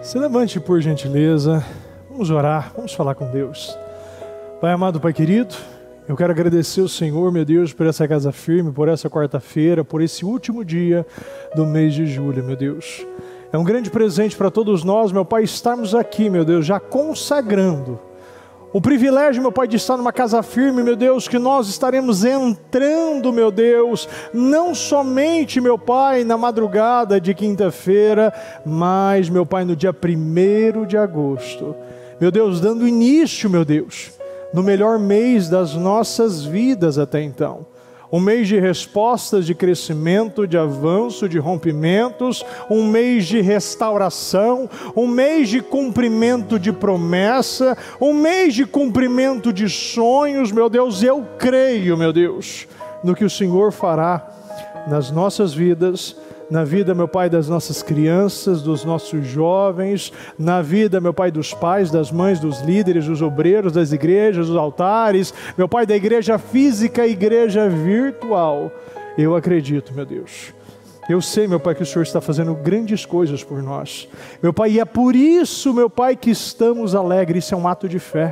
Se levante por gentileza, vamos orar, vamos falar com Deus. Pai amado, Pai querido, eu quero agradecer ao Senhor, meu Deus, por essa casa firme, por essa quarta-feira, por esse último dia do mês de julho, meu Deus. É um grande presente para todos nós, meu Pai, estarmos aqui, meu Deus, já consagrando o privilégio, meu Pai, de estar numa casa firme, meu Deus, que nós estaremos entrando, meu Deus, não somente, meu Pai, na madrugada de quinta-feira, mas, meu Pai, no dia 1º de agosto. Meu Deus, dando início, meu Deus, no melhor mês das nossas vidas até então. Um mês de respostas, de crescimento, de avanço, de rompimentos, um mês de restauração, um mês de cumprimento de promessa, um mês de cumprimento de sonhos, meu Deus. Eu creio, meu Deus, no que o Senhor fará nas nossas vidas, na vida, meu Pai, das nossas crianças, dos nossos jovens, na vida, meu Pai, dos pais, das mães, dos líderes, dos obreiros, das igrejas, dos altares, meu Pai, da igreja física e igreja virtual. Eu acredito, meu Deus. Eu sei, meu Pai, que o Senhor está fazendo grandes coisas por nós. Meu Pai, e é por isso, meu Pai, que estamos alegres. Isso é um ato de fé.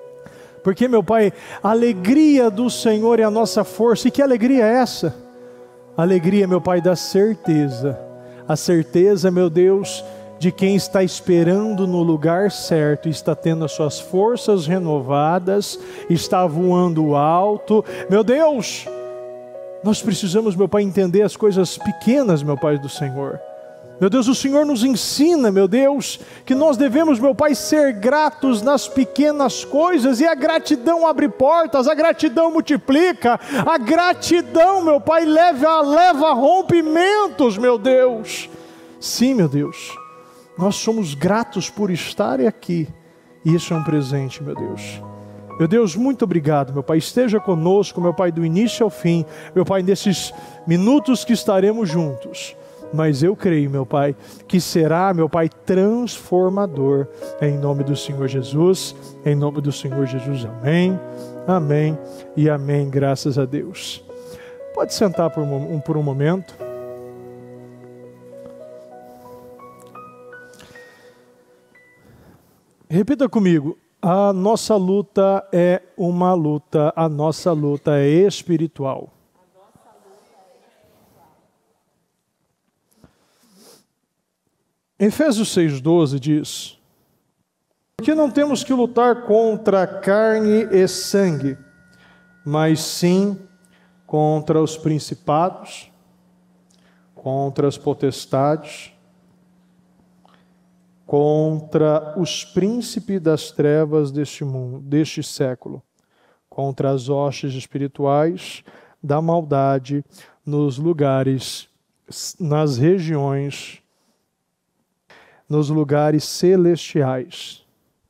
Porque, meu Pai, a alegria do Senhor é a nossa força. E que alegria é essa? Alegria, meu Pai, da certeza. A certeza, meu Deus, de quem está esperando no lugar certo, está tendo as suas forças renovadas, está voando alto. Meu Deus, nós precisamos, meu Pai, entender as coisas pequenas, meu Pai, do Senhor. Meu Deus, o Senhor nos ensina, meu Deus, que nós devemos, meu Pai, ser gratos nas pequenas coisas, e a gratidão abre portas, a gratidão multiplica, a gratidão, meu Pai, leva rompimentos, meu Deus. Sim, meu Deus, nós somos gratos por estar aqui, e isso é um presente, meu Deus. Meu Deus, muito obrigado, meu Pai, esteja conosco, meu Pai, do início ao fim, meu Pai, nesses minutos que estaremos juntos. Mas eu creio, meu Pai, que será, meu Pai, transformador, em nome do Senhor Jesus, em nome do Senhor Jesus, amém, amém e amém, graças a Deus. Pode sentar por um momento. Repita comigo, a nossa luta é uma luta, a nossa luta é espiritual. Efésios 6,12 diz: porque não temos que lutar contra carne e sangue, mas sim contra os principados, contra as potestades, contra os príncipes das trevas deste mundo, deste século, contra as hostes espirituais da maldade nos lugares, nas regiões, nos lugares celestiais.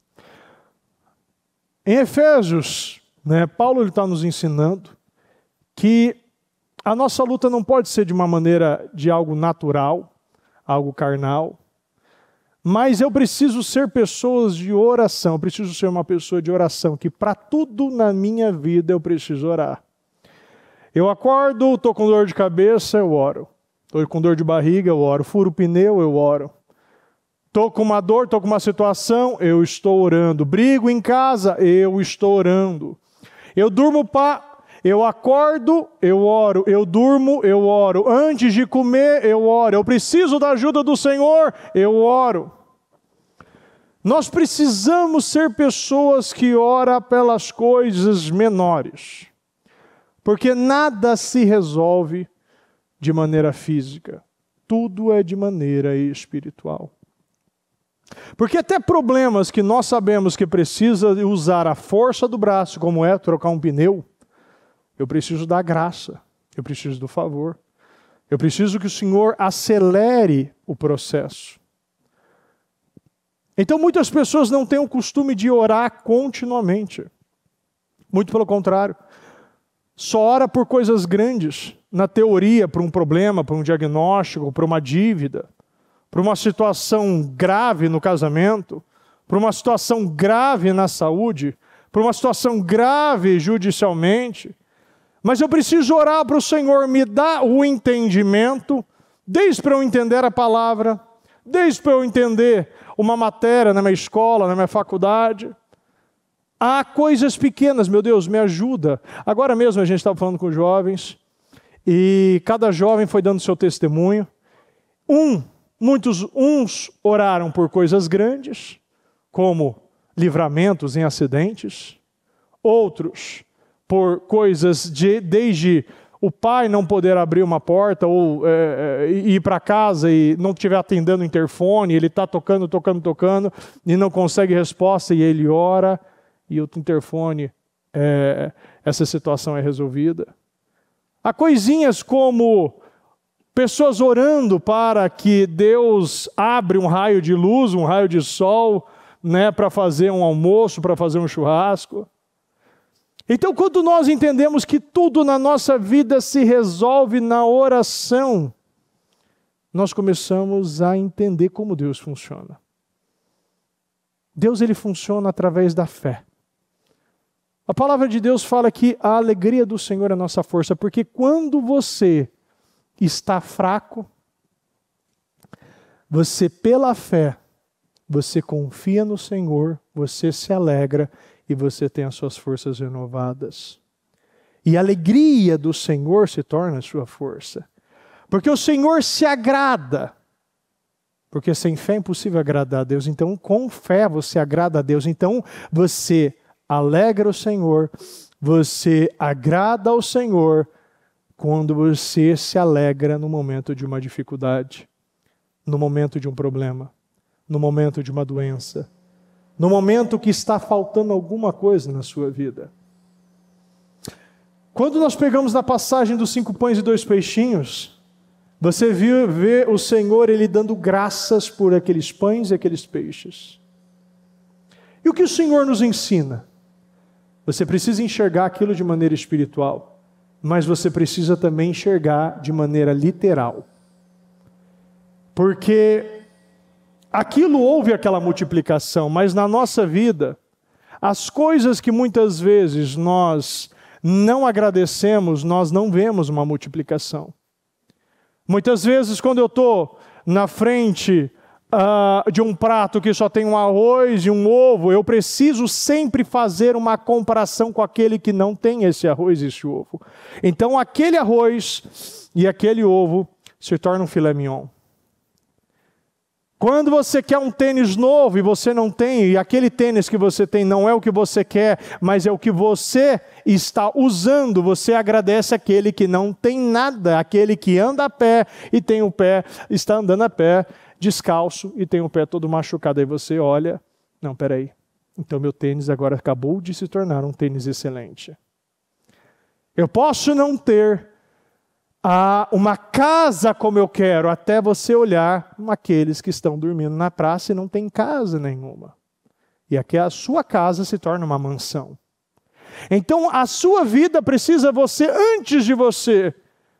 Em Efésios, Paulo está nos ensinando que a nossa luta não pode ser de uma maneira de algo natural, algo carnal, mas eu preciso ser pessoas de oração, eu preciso ser uma pessoa de oração, que para tudo na minha vida eu preciso orar. Eu acordo, estou com dor de cabeça, eu oro. Estou com dor de barriga, eu oro. Furo o pneu, eu oro. Estou com uma dor, estou com uma situação, eu estou orando. Brigo em casa, eu estou orando. Eu durmo, eu acordo, eu oro. Eu durmo, eu oro. Antes de comer, eu oro. Eu preciso da ajuda do Senhor, eu oro. Nós precisamos ser pessoas que oram pelas coisas menores. Porque nada se resolve de maneira física. Tudo é de maneira espiritual. Porque até problemas que nós sabemos que precisa usar a força do braço, como é trocar um pneu, eu preciso da graça, eu preciso do favor. Eu preciso que o Senhor acelere o processo. Então muitas pessoas não têm o costume de orar continuamente. Muito pelo contrário. Só ora por coisas grandes, na teoria, por um problema, por um diagnóstico, por uma dívida, por uma situação grave no casamento, por uma situação grave na saúde, por uma situação grave judicialmente. Mas eu preciso orar para o Senhor me dar o entendimento, desde para eu entender a palavra, desde para eu entender uma matéria na minha escola, na minha faculdade. Há coisas pequenas, meu Deus, me ajuda. Agora mesmo a gente estava falando com jovens, e cada jovem foi dando seu testemunho. Uns oraram por coisas grandes, como livramentos em acidentes. Outros por coisas desde o pai não poder abrir uma porta ou ir para casa e não estiver atendendo o interfone, ele está tocando e não consegue resposta e ele ora e o interfone, essa situação é resolvida. Há coisinhas como pessoas orando para que Deus abra um raio de luz, um raio de sol, né, para fazer um almoço, para fazer um churrasco. Então, quando nós entendemos que tudo na nossa vida se resolve na oração, nós começamos a entender como Deus funciona. Deus, ele funciona através da fé. A palavra de Deus fala que a alegria do Senhor é a nossa força, porque quando você está fraco, você pela fé, você confia no Senhor, você se alegra e você tem as suas forças renovadas. E a alegria do Senhor se torna a sua força. Porque o Senhor se agrada. Porque sem fé é impossível agradar a Deus. Então, com fé você agrada a Deus. Então, você alegra o Senhor, você agrada ao Senhor quando você se alegra no momento de uma dificuldade, no momento de um problema, no momento de uma doença, no momento que está faltando alguma coisa na sua vida. Quando nós pegamos na passagem dos 5 pães e 2 peixinhos, você vê o Senhor, ele dando graças por aqueles pães e aqueles peixes. E o que o Senhor nos ensina? Você precisa enxergar aquilo de maneira espiritual, mas você precisa também enxergar de maneira literal. Porque aquilo houve aquela multiplicação, mas na nossa vida, as coisas que muitas vezes nós não agradecemos, nós não vemos uma multiplicação. Muitas vezes, quando eu estou na frente de um prato que só tem um arroz e um ovo, eu preciso sempre fazer uma comparação com aquele que não tem esse arroz e esse ovo. Então, aquele arroz e aquele ovo se tornam um filé mignon. Quando você quer um tênis novo e você não tem, e aquele tênis que você tem não é o que você quer, mas é o que você está usando, você agradece aquele que não tem nada, aquele que anda a pé e tem o pé, está andando a pé, descalço e tem o pé todo machucado. Aí você olha, não, peraí, então meu tênis agora acabou de se tornar um tênis excelente. Eu posso não ter uma casa como eu quero, até você olhar aqueles que estão dormindo na praça e não tem casa nenhuma. E aqui a sua casa se torna uma mansão. Então a sua vida precisa você, antes de você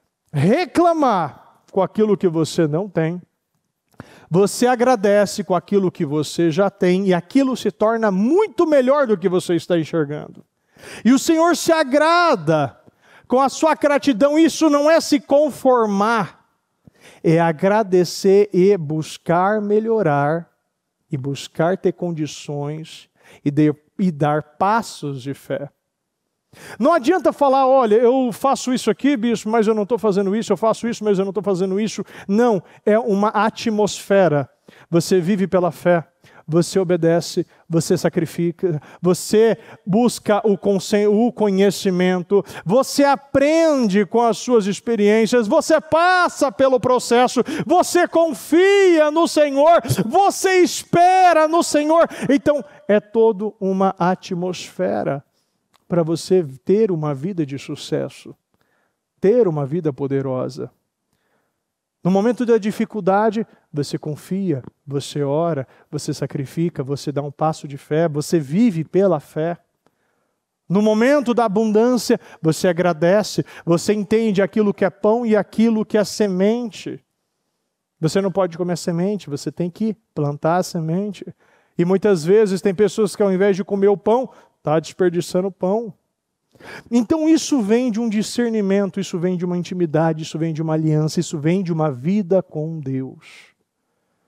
reclamar com aquilo que você não tem, você agradece com aquilo que você já tem e aquilo se torna muito melhor do que você está enxergando. E o Senhor se agrada com a sua gratidão. Isso não é se conformar, é agradecer e buscar melhorar, e buscar ter condições e dar passos de fé. Não adianta falar, olha, eu faço isso aqui, bispo, mas eu não estou fazendo isso, eu faço isso, mas eu não estou fazendo isso. Não, é uma atmosfera. Você vive pela fé, você obedece, você sacrifica, você busca o conhecimento, você aprende com as suas experiências, você passa pelo processo, você confia no Senhor, você espera no Senhor. Então, é toda uma atmosfera para você ter uma vida de sucesso, ter uma vida poderosa. No momento da dificuldade, você confia, você ora, você sacrifica, você dá um passo de fé, você vive pela fé. No momento da abundância, você agradece, você entende aquilo que é pão e aquilo que é semente. Você não pode comer semente, você tem que plantar a semente. E muitas vezes tem pessoas que ao invés de comer o pão, está desperdiçando o pão. Então isso vem de um discernimento, isso vem de uma intimidade, isso vem de uma aliança, isso vem de uma vida com Deus.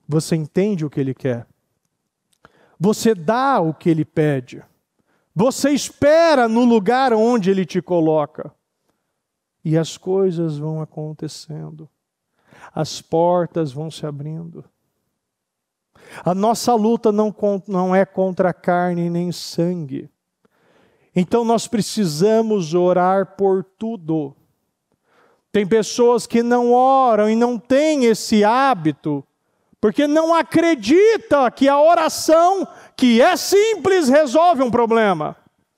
Você entende o que Ele quer. Você dá o que Ele pede. Você espera no lugar onde Ele te coloca. E as coisas vão acontecendo. As portas vão se abrindo. A nossa luta não é contra carne nem sangue. Então nós precisamos orar por tudo. Tem pessoas que não oram e não têm esse hábito, porque não acredita que a oração, que é simples, resolve um problema.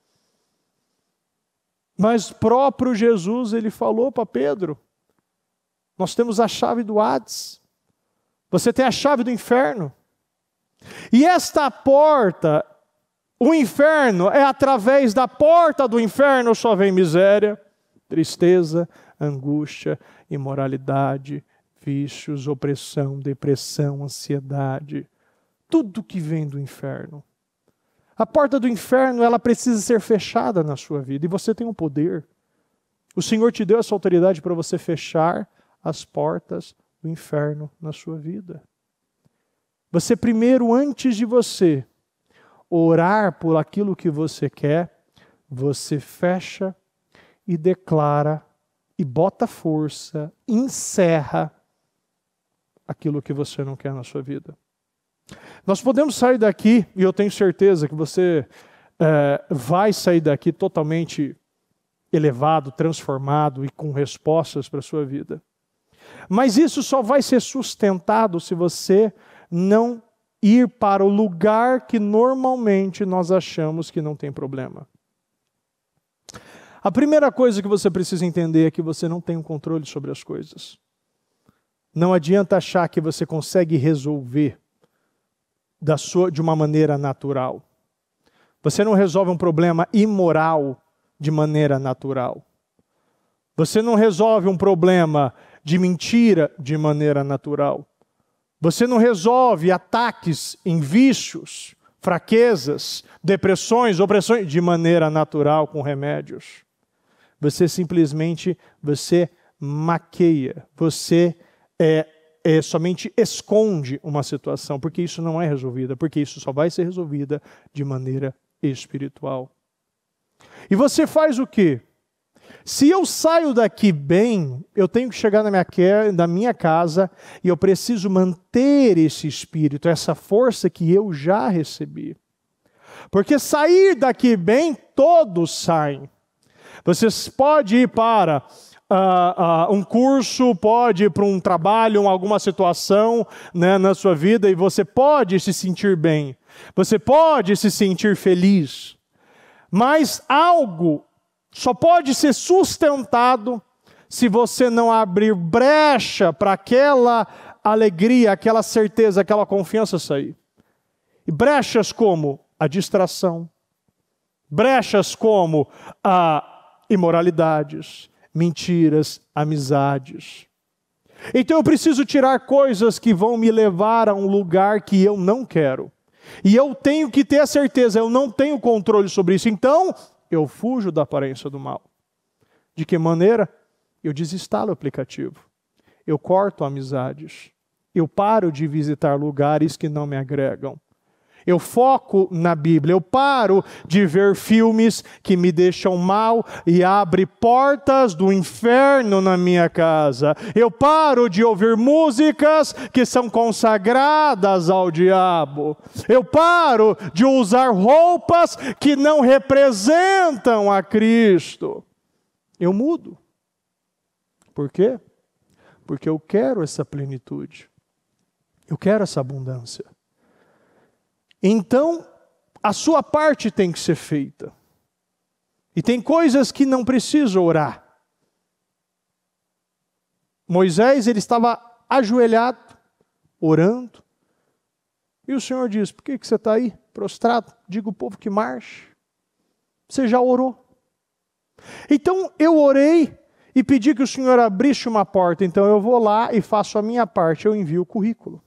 Mas próprio Jesus, ele falou para Pedro, nós temos a chave do Hades, você tem a chave do inferno. E esta porta, o inferno, é através da porta do inferno só vem miséria, tristeza, angústia, imoralidade, vícios, opressão, depressão, ansiedade. Tudo que vem do inferno. A porta do inferno, ela precisa ser fechada na sua vida. E você tem o poder. O Senhor te deu essa autoridade para você fechar as portas do inferno na sua vida. Você primeiro, antes de você orar por aquilo que você quer, você fecha e declara e bota força, encerra aquilo que você não quer na sua vida. Nós podemos sair daqui, e eu tenho certeza que você vai sair daqui totalmente elevado, transformado e com respostas para a sua vida. Mas isso só vai ser sustentado se você não ir para o lugar que normalmente nós achamos que não tem problema. A primeira coisa que você precisa entender é que você não tem um controle sobre as coisas. Não adianta achar que você consegue resolver de uma maneira natural. Você não resolve um problema imoral de maneira natural. Você não resolve um problema de mentira de maneira natural. Você não resolve ataques em vícios, fraquezas, depressões, opressões de maneira natural com remédios. Você simplesmente, maqueia, você somente esconde uma situação, porque isso não é resolvida, porque isso só vai ser resolvida de maneira espiritual. E você faz o quê? Se eu saio daqui bem, eu tenho que chegar na minha casa e eu preciso manter esse espírito, essa força que eu já recebi. Porque sair daqui bem, todos saem. Você pode ir para um curso, pode ir para um trabalho, alguma situação, né, na sua vida, e você pode se sentir bem. Você pode se sentir feliz. Mas algo só pode ser sustentado se você não abrir brecha para aquela alegria, aquela certeza, aquela confiança sair. E brechas como a distração, brechas como imoralidades, mentiras, amizades. Então eu preciso tirar coisas que vão me levar a um lugar que eu não quero. E eu tenho que ter a certeza, eu não tenho controle sobre isso. Então, eu fujo da aparência do mal. De que maneira? Eu desinstalo o aplicativo. Eu corto amizades. Eu paro de visitar lugares que não me agregam. Eu foco na Bíblia. Eu paro de ver filmes que me deixam mal e abrem portas do inferno na minha casa. Eu paro de ouvir músicas que são consagradas ao diabo. Eu paro de usar roupas que não representam a Cristo. Eu mudo. Por quê? Porque eu quero essa plenitude. Eu quero essa abundância. Então, a sua parte tem que ser feita. E tem coisas que não precisa orar. Moisés, ele estava ajoelhado, orando. E o Senhor diz, por que você está aí, prostrado? Diga ao povo que marche. Você já orou. Então, eu orei e pedi que o Senhor abrisse uma porta. Então, eu vou lá e faço a minha parte, eu envio o currículo.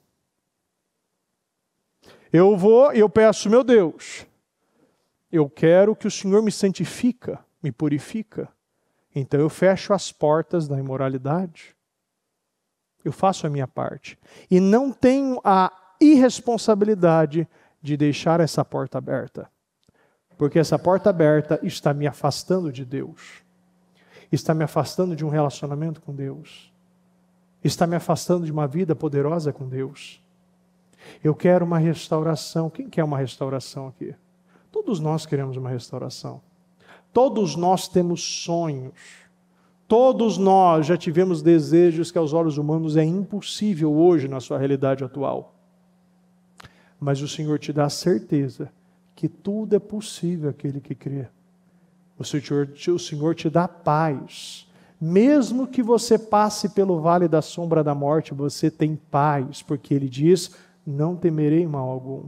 Eu vou e eu peço, meu Deus, eu quero que o Senhor me santifica, me purifica. Então eu fecho as portas da imoralidade. eu faço a minha parte. E não tenho a irresponsabilidade de deixar essa porta aberta. Porque essa porta aberta está me afastando de Deus. Está me afastando de um relacionamento com Deus. Está me afastando de uma vida poderosa com Deus. Eu quero uma restauração. Quem quer uma restauração aqui? Todos nós queremos uma restauração. Todos nós temos sonhos. Todos nós já tivemos desejos que aos olhos humanos é impossível hoje na sua realidade atual. Mas o Senhor te dá a certeza que tudo é possível àquele que crê. O Senhor te dá paz. Mesmo que você passe pelo vale da sombra da morte, você tem paz, porque Ele diz, não temerei mal algum.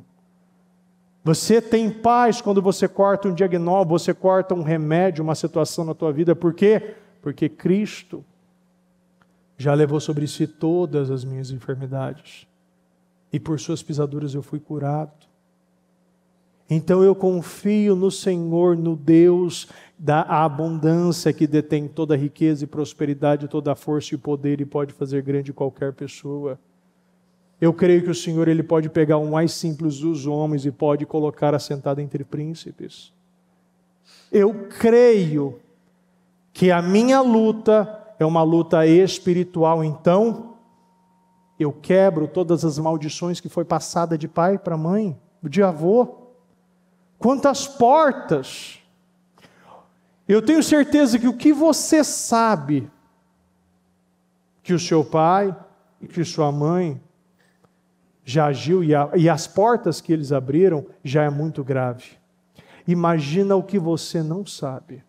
Você tem paz quando você corta um diagnóstico, você corta um remédio, uma situação na tua vida. Por quê? Porque Cristo já levou sobre si todas as minhas enfermidades. E por suas pisaduras eu fui curado. Então eu confio no Senhor, no Deus da abundância, que detém toda a riqueza e prosperidade, toda a força e poder e pode fazer grande qualquer pessoa. Eu creio que o Senhor Ele pode pegar o mais simples dos homens e pode colocar assentado entre príncipes. Eu creio que a minha luta é uma luta espiritual, então eu quebro todas as maldições que foi passada de pai para mãe, de avô. Quantas portas! Eu tenho certeza que o que você sabe que o seu pai e que sua mãe já agiu e as portas que eles abriram já é muito grave. Imagina o que você não sabe.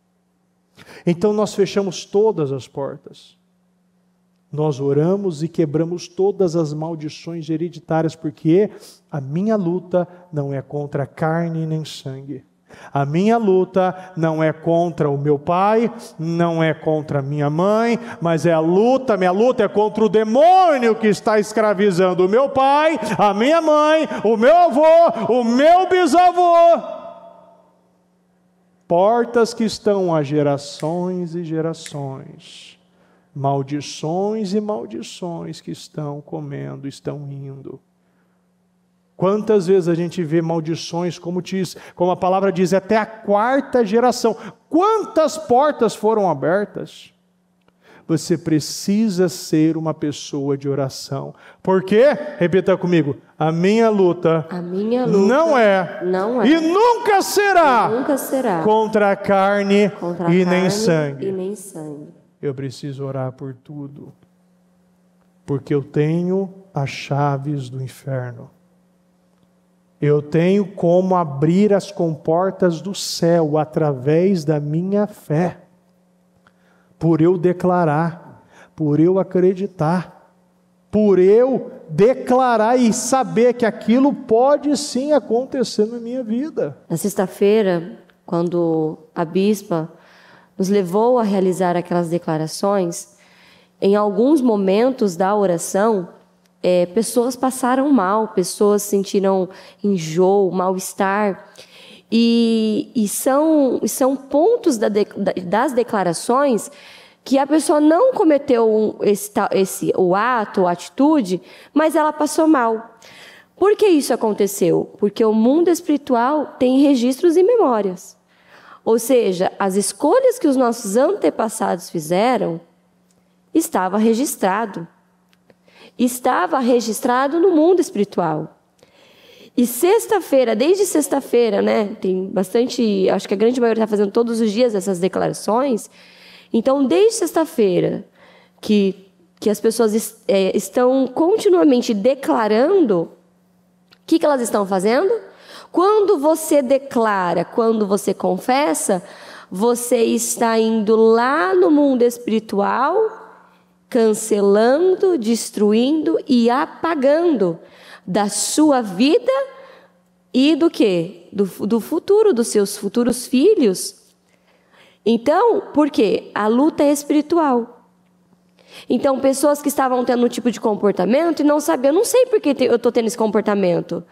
Então nós fechamos todas as portas. Nós oramos e quebramos todas as maldições hereditárias, porque a minha luta não é contra carne nem sangue. A minha luta não é contra o meu pai, não é contra a minha mãe, mas minha luta é contra o demônio que está escravizando o meu pai, a minha mãe, o meu avô, o meu bisavô. Portas que estão há gerações e gerações. Maldições e maldições que estão comendo, estão indo. Quantas vezes a gente vê maldições, como a palavra diz, até a 4ª geração. Quantas portas foram abertas? Você precisa ser uma pessoa de oração. Por quê? Repita comigo. A minha luta não é e nunca será contra a carne e nem sangue. Eu preciso orar por tudo. Porque eu tenho as chaves do inferno. Eu tenho como abrir as comportas do céu através da minha fé. Por eu declarar, por eu acreditar, por eu declarar e saber que aquilo pode sim acontecer na minha vida. Na sexta-feira, quando a bispa nos levou a realizar aquelas declarações, em alguns momentos da oração, pessoas passaram mal, pessoas sentiram enjoo, mal-estar, e são pontos das declarações que a pessoa não cometeu o ato, a atitude, mas ela passou mal. Por que isso aconteceu? Porque o mundo espiritual tem registros e memórias. Ou seja, as escolhas que os nossos antepassados fizeram, estava registrado. Estava registrado no mundo espiritual. E desde sexta-feira, né, tem bastante, acho que a grande maioria está fazendo todos os dias essas declarações. Então, desde sexta-feira, que as pessoas estão continuamente declarando, o que elas estão fazendo? Quando você declara, quando você confessa, você está indo lá no mundo espiritual, cancelando, destruindo e apagando da sua vida e do quê? Do futuro, dos seus futuros filhos. Então, por quê? A luta é espiritual. Então, pessoas que estavam tendo um tipo de comportamento e não sabiam, eu não sei por que eu estou tendo esse comportamento.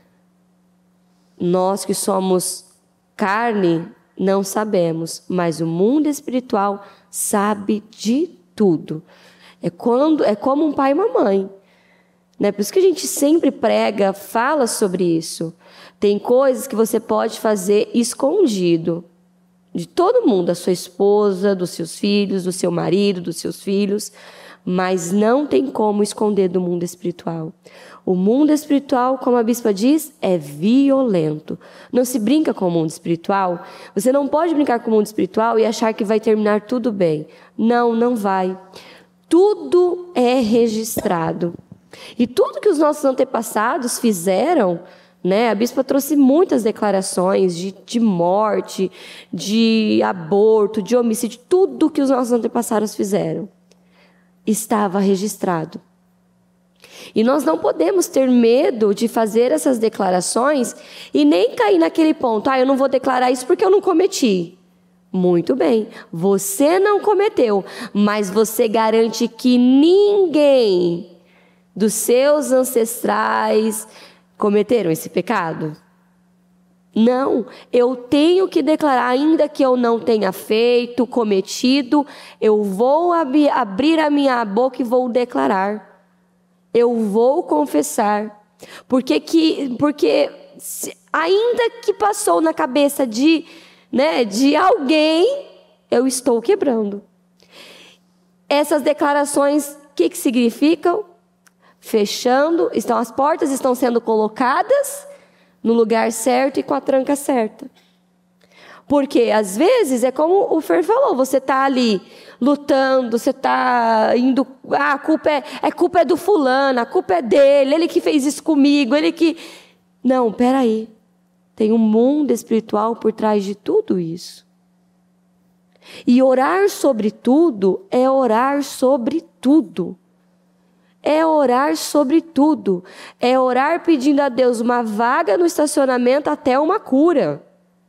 Nós que somos carne, não sabemos, mas o mundo espiritual sabe de tudo. É como um pai e uma mãe. Né? Por isso que a gente sempre prega, fala sobre isso. Tem coisas que você pode fazer escondido de todo mundo, da sua esposa, dos seus filhos, do seu marido, dos seus filhos, mas não tem como esconder do mundo espiritual. O mundo espiritual, como a bispa diz, é violento. Não se brinca com o mundo espiritual. Você não pode brincar com o mundo espiritual e achar que vai terminar tudo bem. Não, não vai. Tudo é registrado. E tudo que os nossos antepassados fizeram, né? A bispa trouxe muitas declarações de morte, de aborto, de homicídio. Tudo que os nossos antepassados fizeram estava registrado. E nós não podemos ter medo de fazer essas declarações e nem cair naquele ponto. Eu não vou declarar isso porque eu não cometi. Muito bem, você não cometeu, mas você garante que ninguém dos seus ancestrais cometeram esse pecado? Não, eu tenho que declarar, ainda que eu não tenha feito, cometido, eu vou abrir a minha boca e vou declarar. Eu vou confessar. Porque ainda que passou na cabeça de alguém, eu estou quebrando. Essas declarações, o que significam? Fechando, as portas estão sendo colocadas no lugar certo e com a tranca certa. Porque, às vezes, é como o Fer falou, você está ali lutando, você está indo, a culpa é do fulano, a culpa é dele, ele que fez isso comigo, ele que... Não, peraí. Tem um mundo espiritual por trás de tudo isso. E orar sobre tudo é orar sobre tudo. É orar sobre tudo. É orar pedindo a Deus uma vaga no estacionamento até uma cura.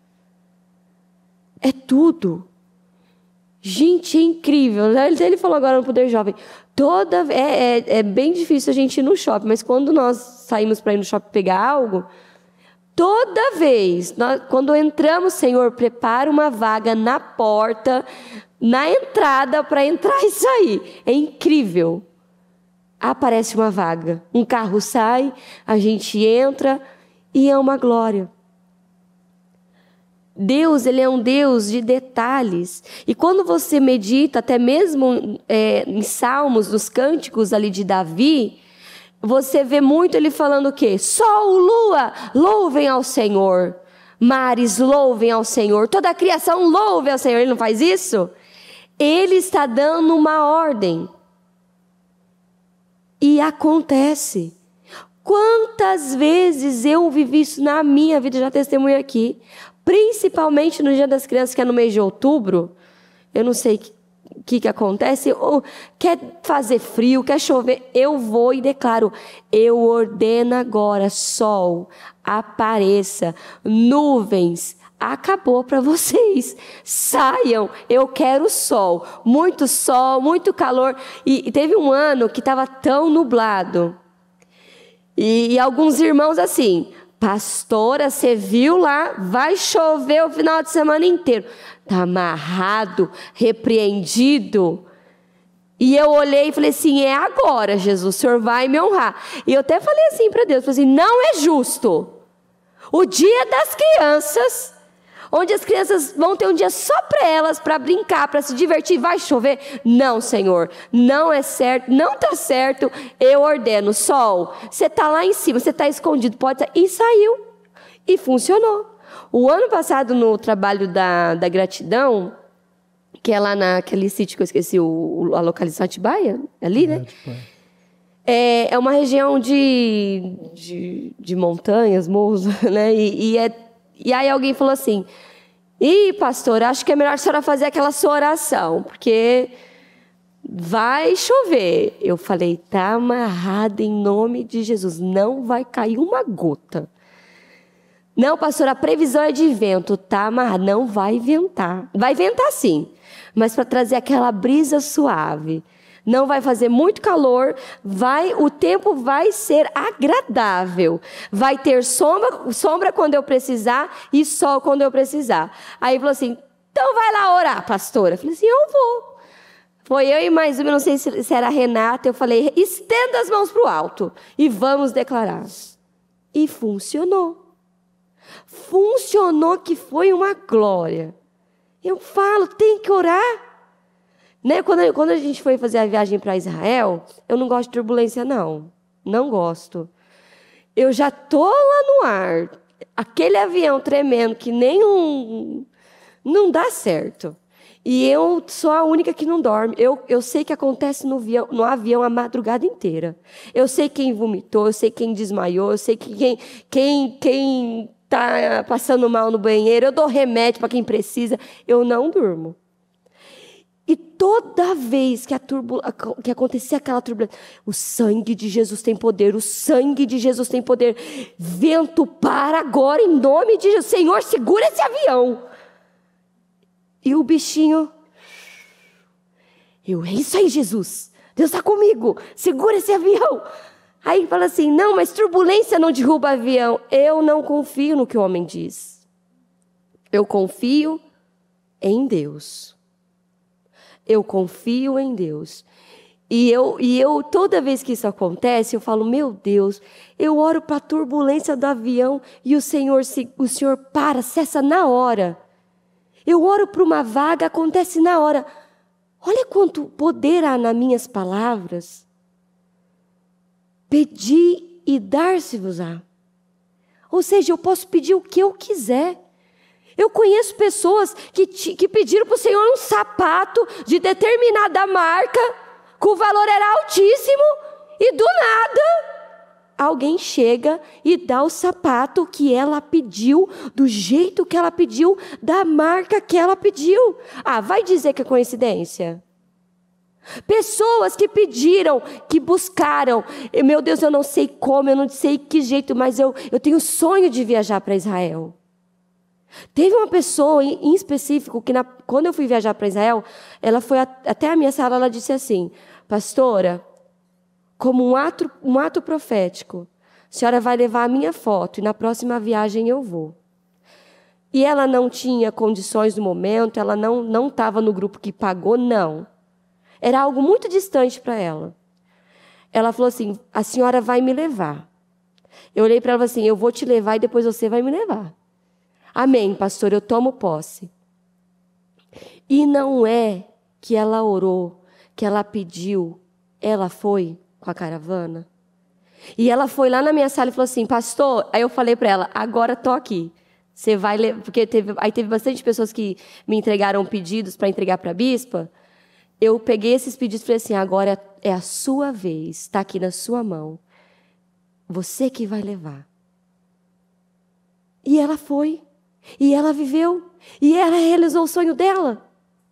É tudo. Gente, é incrível. Ele falou agora no Poder Jovem. É bem difícil a gente ir no shopping, mas quando nós saímos para ir no shopping pegar algo, toda vez, quando entramos, Senhor, prepara uma vaga na porta, na entrada, para entrar e sair. É incrível. Aparece uma vaga. Um carro sai, a gente entra e é uma glória. Deus, Ele é um Deus de detalhes. E quando você medita, até mesmo em Salmos, nos cânticos ali de Davi, você vê muito ele falando o quê? Sol, lua, louvem ao Senhor. Mares, louvem ao Senhor. Toda a criação louve ao Senhor. Ele não faz isso? Ele está dando uma ordem. E acontece. Quantas vezes eu vivi isso na minha vida, já testemunho aqui. Principalmente no Dia das Crianças, que é no mês de outubro. Eu não sei o que acontece. Quer fazer frio, quer chover. Eu vou e declaro. Eu ordeno agora, sol, apareça, nuvens. Acabou para vocês. Saiam, eu quero sol, muito calor. E teve um ano que estava tão nublado. E alguns irmãos assim... Pastora, você viu lá? Vai chover o final de semana inteiro. Está amarrado, repreendido. E eu olhei e falei assim, é agora, Jesus, o Senhor vai me honrar. E eu até falei assim para Deus, falei assim, não é justo. O dia das crianças, onde as crianças vão ter um dia só para elas, para brincar, para se divertir, vai chover? Não, Senhor, não é certo, não está certo. Eu ordeno, sol, você está lá em cima, você está escondido, pode sair. E saiu, e funcionou. O ano passado, no trabalho da gratidão, que é lá naquele sítio que eu esqueci, a localização Atibaia, ali, né? É uma região de montanhas, morros, né? E aí alguém falou assim, pastor, acho que é melhor a senhora fazer aquela sua oração, porque vai chover. Eu falei, tá amarrado em nome de Jesus, não vai cair uma gota. Não, pastor, a previsão é de vento, tá amarrado, não vai ventar. Vai ventar sim, mas para trazer aquela brisa suave. Não vai fazer muito calor, o tempo vai ser agradável. Vai ter sombra quando eu precisar e sol quando eu precisar. Aí ele falou assim, então vai lá orar, pastora. Eu falei assim, eu vou. Foi eu e mais uma, não sei se era a Renata, eu falei, estenda as mãos para o alto e vamos declarar. E funcionou. Funcionou que foi uma glória. Eu falo, tem que orar. Né? Quando a gente foi fazer a viagem para Israel, eu não gosto de turbulência, não. Não gosto. Eu já estou lá no ar, aquele avião tremendo que não dá certo. E eu sou a única que não dorme. Eu sei que acontece no avião a madrugada inteira. Eu sei quem vomitou, eu sei quem desmaiou, eu sei quem está passando mal no banheiro. Eu dou remédio para quem precisa. Eu não durmo. E toda vez que acontecia aquela turbulência, o sangue de Jesus tem poder, o sangue de Jesus tem poder. Vento, para agora em nome de Jesus. Senhor, segura esse avião. E o bichinho, é isso aí, Jesus, Deus está comigo, segura esse avião. Aí fala assim, não, mas turbulência não derruba avião. Eu não confio no que o homem diz. Eu confio em Deus. Eu confio em Deus. E eu, toda vez que isso acontece, eu falo, meu Deus, eu oro para a turbulência do avião e o Senhor para, cessa na hora. Eu oro para uma vaga, acontece na hora. Olha quanto poder há nas minhas palavras. Pedi e dar-se-vos-á. Ou seja, eu posso pedir o que eu quiser. Eu conheço pessoas que pediram para o Senhor um sapato de determinada marca, que o valor era altíssimo, e do nada alguém chega e dá o sapato que ela pediu, do jeito que ela pediu, da marca que ela pediu. Ah, vai dizer que é coincidência? Pessoas que pediram, que buscaram. Meu Deus, eu não sei como, eu não sei que jeito, mas eu tenho sonho de viajar para Israel. Teve uma pessoa em específico que quando eu fui viajar para Israel, ela foi até a minha sala, ela disse assim, pastora, como um ato profético, a senhora vai levar a minha foto e na próxima viagem eu vou. E ela não tinha condições no momento, ela não estava no grupo que pagou, não. Era algo muito distante para ela. Ela falou assim, a senhora vai me levar. Eu olhei para ela assim, eu vou te levar e depois você vai me levar. Amém, pastor, eu tomo posse. E não é que ela orou, que ela pediu, ela foi com a caravana. E ela foi lá na minha sala e falou assim, pastor, aí eu falei para ela, agora estou aqui. Você vai levar, porque teve bastante pessoas que me entregaram pedidos para entregar para a bispa. Eu peguei esses pedidos e falei assim, agora é a sua vez, está aqui na sua mão. Você que vai levar. E ela foi. E ela viveu. E ela realizou o sonho dela.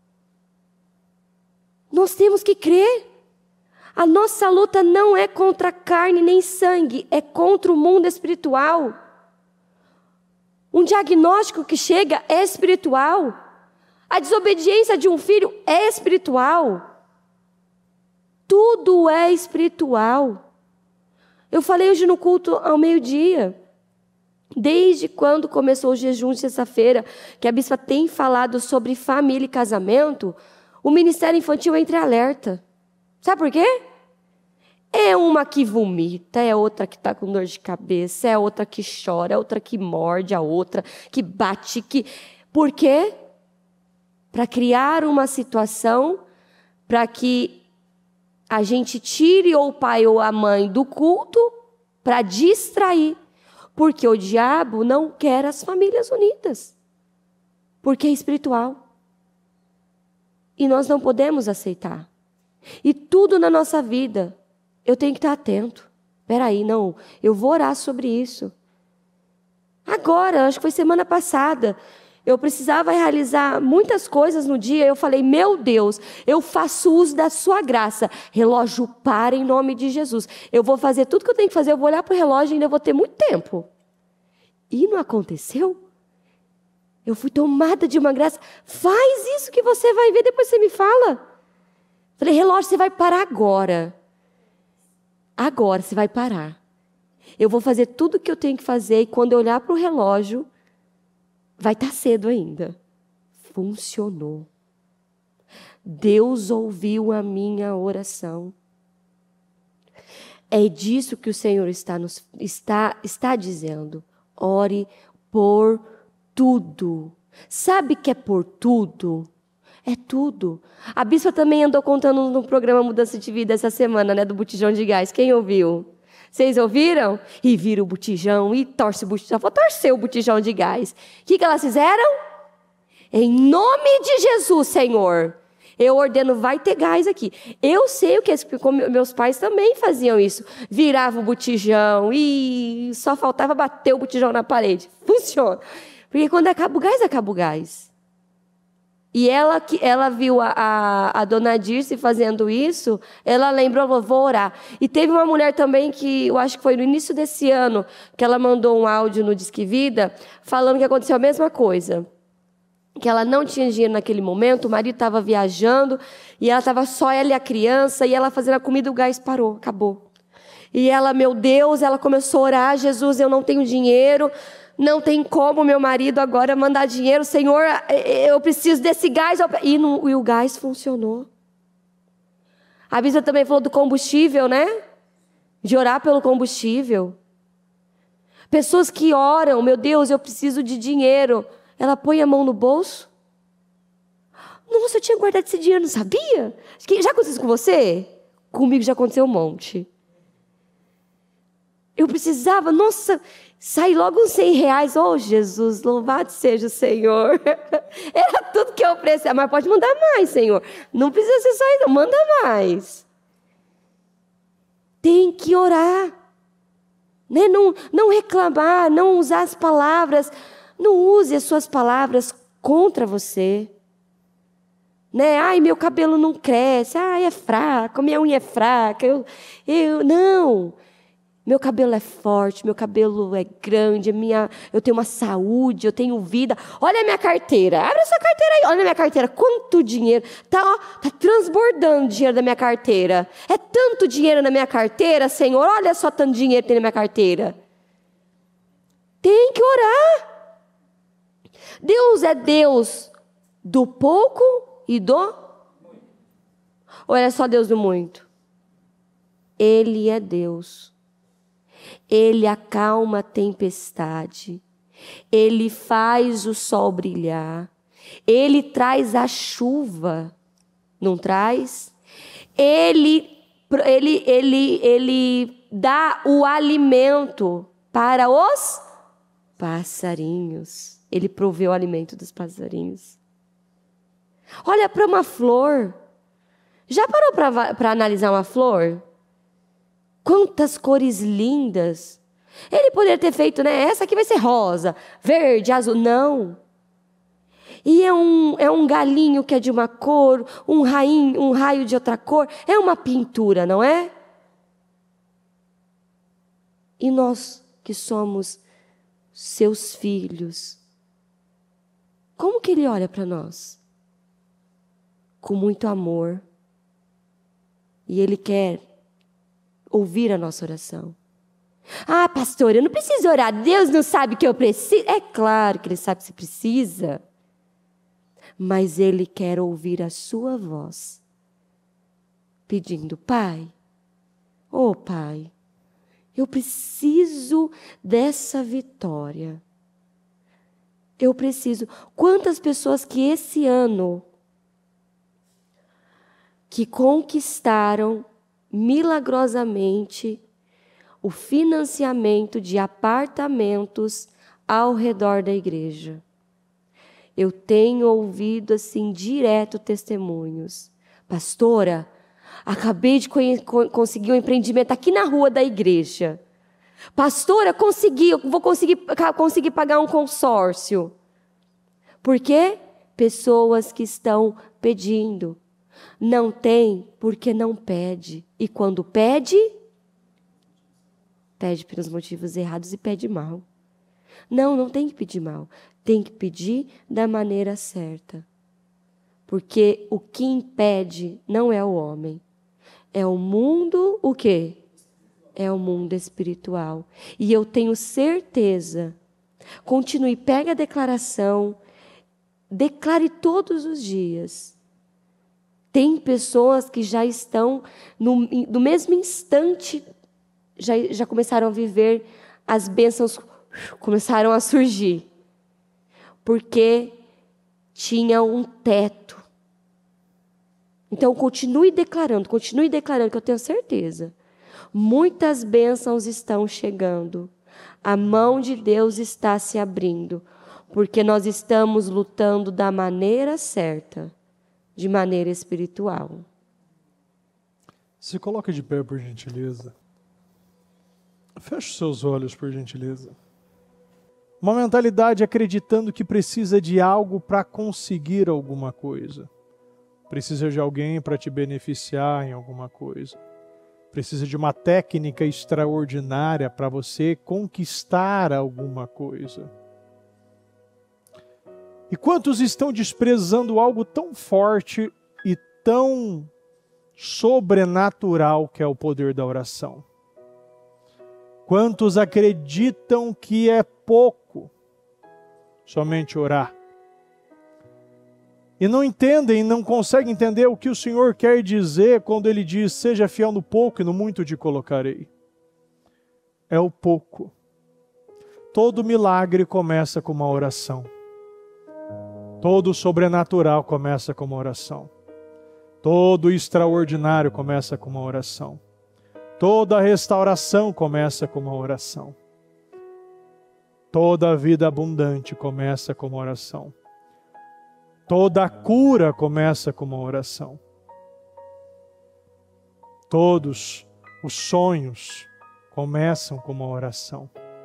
Nós temos que crer. A nossa luta não é contra carne nem sangue, é contra o mundo espiritual. Um diagnóstico que chega é espiritual. A desobediência de um filho é espiritual. Tudo é espiritual. Eu falei hoje no culto ao meio-dia. Desde quando começou o jejum de sexta-feira, que a bispa tem falado sobre família e casamento, o Ministério Infantil entra em alerta. Sabe por quê? É uma que vomita, é outra que está com dor de cabeça, é outra que chora, é outra que morde a outra, que bate. Por quê? Para criar uma situação para que a gente tire ou o pai ou a mãe do culto para distrair. Porque o diabo não quer as famílias unidas. Porque é espiritual. E nós não podemos aceitar. E tudo na nossa vida, eu tenho que estar atento. Espera aí, não, eu vou orar sobre isso. Agora, acho que foi semana passada, eu precisava realizar muitas coisas no dia. Eu falei, meu Deus, eu faço uso da sua graça. Relógio para em nome de Jesus. Eu vou fazer tudo que eu tenho que fazer. Eu vou olhar para o relógio e ainda vou ter muito tempo. E não aconteceu. Eu fui tomada de uma graça. Faz isso que você vai ver, depois você me fala. Falei, relógio, você vai parar agora. Agora você vai parar. Eu vou fazer tudo o que eu tenho que fazer e quando eu olhar para o relógio, vai estar cedo ainda. Funcionou. Deus ouviu a minha oração. É disso que o Senhor está dizendo. Ore por tudo. Sabe que é por tudo? É tudo. A bispa também andou contando no programa Mudança de Vida essa semana, né, do botijão de gás. Quem ouviu? Vocês ouviram? E vira o botijão, e torce o botijão. Vou torcer o botijão de gás. O que elas fizeram? Em nome de Jesus, Senhor, eu ordeno, vai ter gás aqui. Eu sei o que é isso, porque meus pais também faziam isso. Virava o botijão e só faltava bater o botijão na parede. Funciona. Porque quando acaba o gás, acaba o gás. E ela viu a dona Dirce fazendo isso, ela lembrou, falou, vou orar. E teve uma mulher também que, eu acho que foi no início desse ano, que ela mandou um áudio no Disque Vida, falando que aconteceu a mesma coisa. Que ela não tinha dinheiro naquele momento, o marido estava viajando, e ela estava só ela e a criança, e ela fazendo a comida, o gás parou, acabou. E ela, meu Deus, ela começou a orar, Jesus, eu não tenho dinheiro, não tem como meu marido agora mandar dinheiro, Senhor, eu preciso desse gás. E o gás funcionou. A bispa também falou do combustível, né? De orar pelo combustível. Pessoas que oram, meu Deus, eu preciso de dinheiro. Ela põe a mão no bolso. Nossa, eu tinha guardado esse dinheiro, não sabia? Já aconteceu isso com você? Comigo já aconteceu um monte. Eu precisava, nossa, sair logo uns R$100. Oh, Jesus, louvado seja o Senhor. Era tudo que eu precisava. Mas pode mandar mais, Senhor. Não precisa ser só isso, não. Manda mais. Tem que orar. Né? Não reclamar, não usar as palavras. Não use as suas palavras contra você. Né? Ai, meu cabelo não cresce. Ai, é fraco, minha unha é fraca. Não. Meu cabelo é forte, meu cabelo é grande, eu tenho uma saúde, eu tenho vida. Olha a minha carteira, abre essa carteira aí, olha a minha carteira, quanto dinheiro. Tá transbordando dinheiro da minha carteira. É tanto dinheiro na minha carteira, Senhor, olha só tanto dinheiro que tem na minha carteira. Tem que orar. Deus é Deus do pouco e do... Ou é só Deus do muito? Ele é Deus. Ele acalma a tempestade. Ele faz o sol brilhar. Ele traz a chuva. Não traz? Ele dá o alimento para os passarinhos. Ele provê o alimento dos passarinhos. Olha para uma flor. Já parou para analisar uma flor? Quantas cores lindas. Ele poderia ter feito, né? Essa aqui vai ser rosa, verde, azul. Não. E é um galinho que é de uma cor, um raio de outra cor. É uma pintura, não é? E nós que somos seus filhos, como que ele olha para nós? Com muito amor. E ele quer ouvir a nossa oração. Ah, pastor, eu não preciso orar. Deus não sabe que eu preciso. É claro que Ele sabe que você precisa. Mas Ele quer ouvir a sua voz. Pedindo, Pai, oh Pai, eu preciso dessa vitória. Eu preciso. Quantas pessoas que esse ano que conquistaram milagrosamente o financiamento de apartamentos ao redor da igreja. Eu tenho ouvido assim direto testemunhos. Pastora, acabei de conseguir um empreendimento aqui na rua da igreja. Pastora, vou conseguir pagar um consórcio. Por quê? Pessoas que estão pedindo. Não tem porque não pede. E quando pede pelos motivos errados e pede mal. Não tem que pedir mal. Tem que pedir da maneira certa. Porque o que impede não é o homem. É o mundo, o quê? É o mundo espiritual. E eu tenho certeza. Continue, pegue a declaração. Declare todos os dias. Tem pessoas que já estão, no mesmo instante, já começaram a viver, as bênçãos começaram a surgir. Porque tinha um teto. Então, continue declarando, que eu tenho certeza. Muitas bênçãos estão chegando. A mão de Deus está se abrindo. Porque nós estamos lutando da maneira certa, de maneira espiritual. Se coloque de pé, por gentileza. Feche seus olhos, por gentileza. Uma mentalidade acreditando que precisa de algo para conseguir alguma coisa. Precisa de alguém para te beneficiar em alguma coisa. Precisa de uma técnica extraordinária para você conquistar alguma coisa. E quantos estão desprezando algo tão forte e tão sobrenatural que é o poder da oração? Quantos acreditam que é pouco somente orar? E não entendem, não conseguem entender o que o Senhor quer dizer quando Ele diz: seja fiel no pouco e no muito te colocarei. É o pouco. Todo milagre começa com uma oração. Todo sobrenatural começa com uma oração. Todo extraordinário começa com uma oração. Toda restauração começa com uma oração. Toda vida abundante começa com uma oração. Toda cura começa com uma oração. Todos os sonhos começam com uma oração.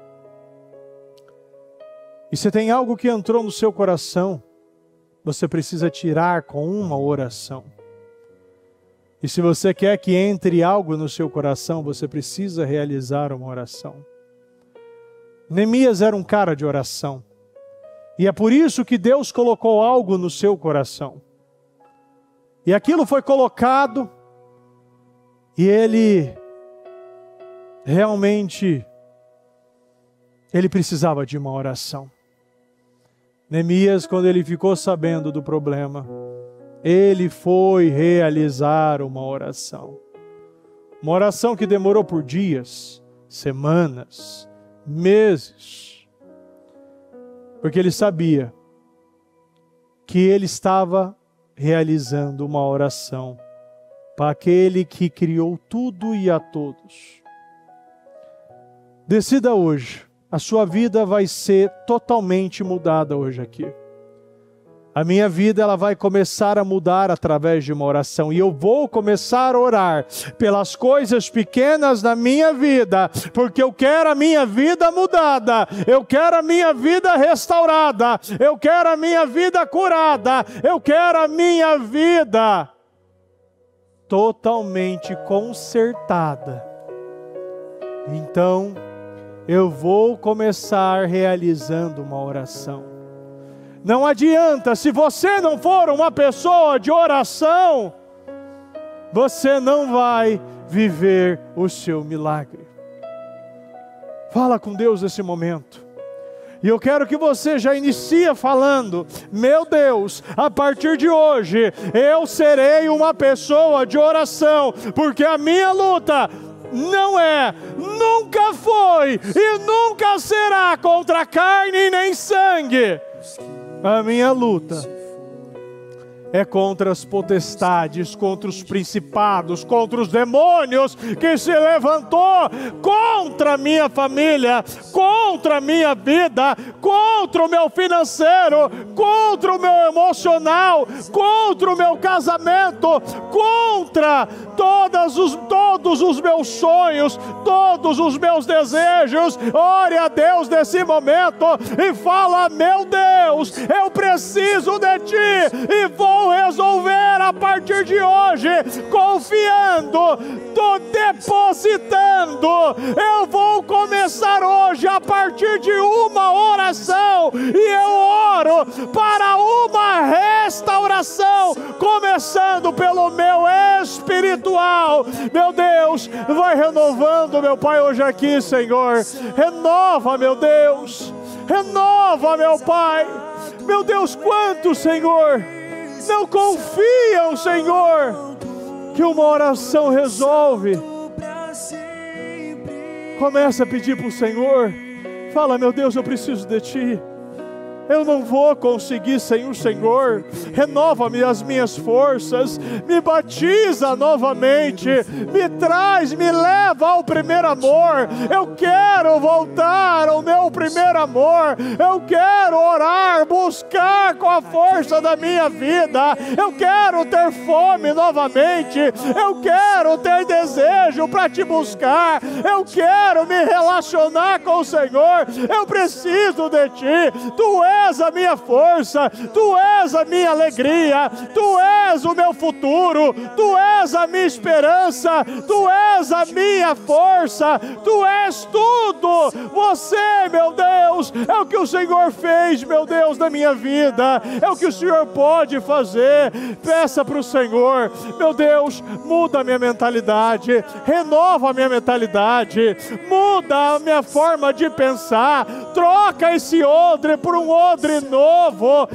E se tem algo que entrou no seu coração, você precisa tirar com uma oração. E se você quer que entre algo no seu coração, você precisa realizar uma oração. Neemias era um cara de oração. E é por isso que Deus colocou algo no seu coração. E aquilo foi colocado, e ele realmente, ele precisava de uma oração. Neemias, quando ele ficou sabendo do problema, ele foi realizar uma oração. Uma oração que demorou por dias, semanas, meses. Porque ele sabia que ele estava realizando uma oração para aquele que criou tudo e a todos. Decida hoje, a sua vida vai ser totalmente mudada hoje aqui. A minha vida ela vai começar a mudar através de uma oração. E eu vou começar a orar pelas coisas pequenas da minha vida. Porque eu quero a minha vida mudada. Eu quero a minha vida restaurada. Eu quero a minha vida curada. Eu quero a minha vida totalmente consertada. Então, eu vou começar realizando uma oração. Não adianta, se você não for uma pessoa de oração, você não vai viver o seu milagre. Fala com Deus nesse momento. E eu quero que você já inicie falando: meu Deus, a partir de hoje, eu serei uma pessoa de oração, porque a minha luta não é, nunca foi e nunca será contra carne nem sangue. A minha luta é contra as potestades, contra os principados, contra os demônios que se levantou contra a minha família, contra a minha vida, contra o meu financeiro, contra o meu emocional, contra o meu casamento, contra todos os meus sonhos, todos os meus desejos. Ore a Deus nesse momento e fala: meu Deus, eu preciso de Ti e vou resolver a partir de hoje, confiando, depositando. Eu vou começar hoje a partir de uma oração, e eu oro para uma restauração, começando pelo meu espiritual. Meu Deus, vai renovando, meu Pai, hoje aqui, Senhor. Renova, meu Deus. Renova, meu Pai. Meu Deus, quantos, Senhor, não confiam, Senhor, que uma oração resolve. Começa a pedir para o Senhor. Fala: meu Deus, eu preciso de Ti. Eu não vou conseguir sem o Senhor. Renova-me as minhas forças, me batiza novamente, me traz, me leva ao primeiro amor. Eu quero voltar ao meu primeiro amor. Eu quero orar, buscar com a força da minha vida. Eu quero ter fome novamente. Eu quero ter desejo para Te buscar. Eu quero me relacionar com o Senhor. Eu preciso de Ti. Tu és a minha força, Tu és a minha alegria, Tu és o meu futuro, Tu és a minha esperança, Tu és a minha força, Tu és tudo. Você, meu Deus, é o que o Senhor fez, meu Deus, na minha vida, é o que o Senhor pode fazer. Peça para o Senhor: meu Deus, muda a minha mentalidade, renova a minha mentalidade, muda a minha forma de pensar, troca esse odre por um odre novo,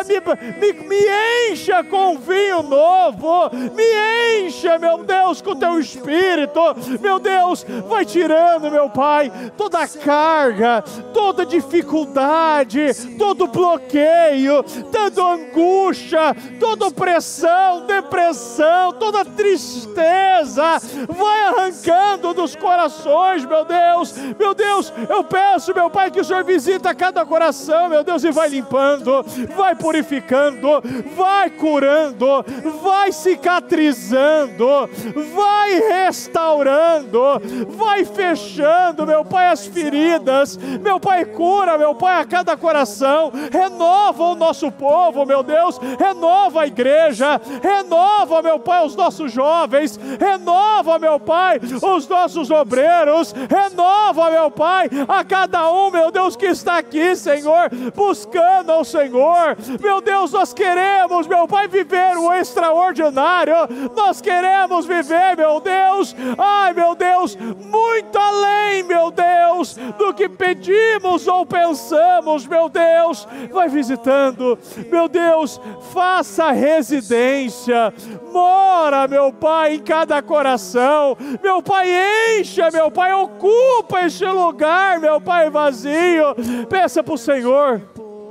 me encha com vinho novo, me encha, meu Deus, com Teu Espírito. Meu Deus, vai tirando, meu Pai, toda a carga, toda dificuldade, todo bloqueio, toda angústia, toda opressão, depressão, toda tristeza, vai arrancando dos corações, meu Deus. Meu Deus, eu peço, meu Pai, que o Senhor visita cada coração, meu Deus, e vai limpando, vai purificando, vai curando, vai cicatrizando, vai restaurando, vai fechando, meu Pai, as feridas. Meu Pai, cura, meu Pai, a cada coração. Renova o nosso povo, meu Deus, renova a igreja, renova, meu Pai, os nossos jovens, renova, meu Pai, os nossos obreiros, renova, meu Pai, a cada um, meu Deus, que está aqui, Senhor, buscando ao Senhor. Meu Deus, nós queremos, meu Pai, viver o extraordinário. Nós queremos viver, meu Deus, ai, meu Deus, muito além, meu Deus, do que pedimos ou pensamos, meu Deus. Vai visitando, meu Deus, faça residência, mora, meu Pai, em cada coração. Meu Pai, encha, meu Pai, ocupa este lugar, meu Pai, vazio. Peça para o Senhor,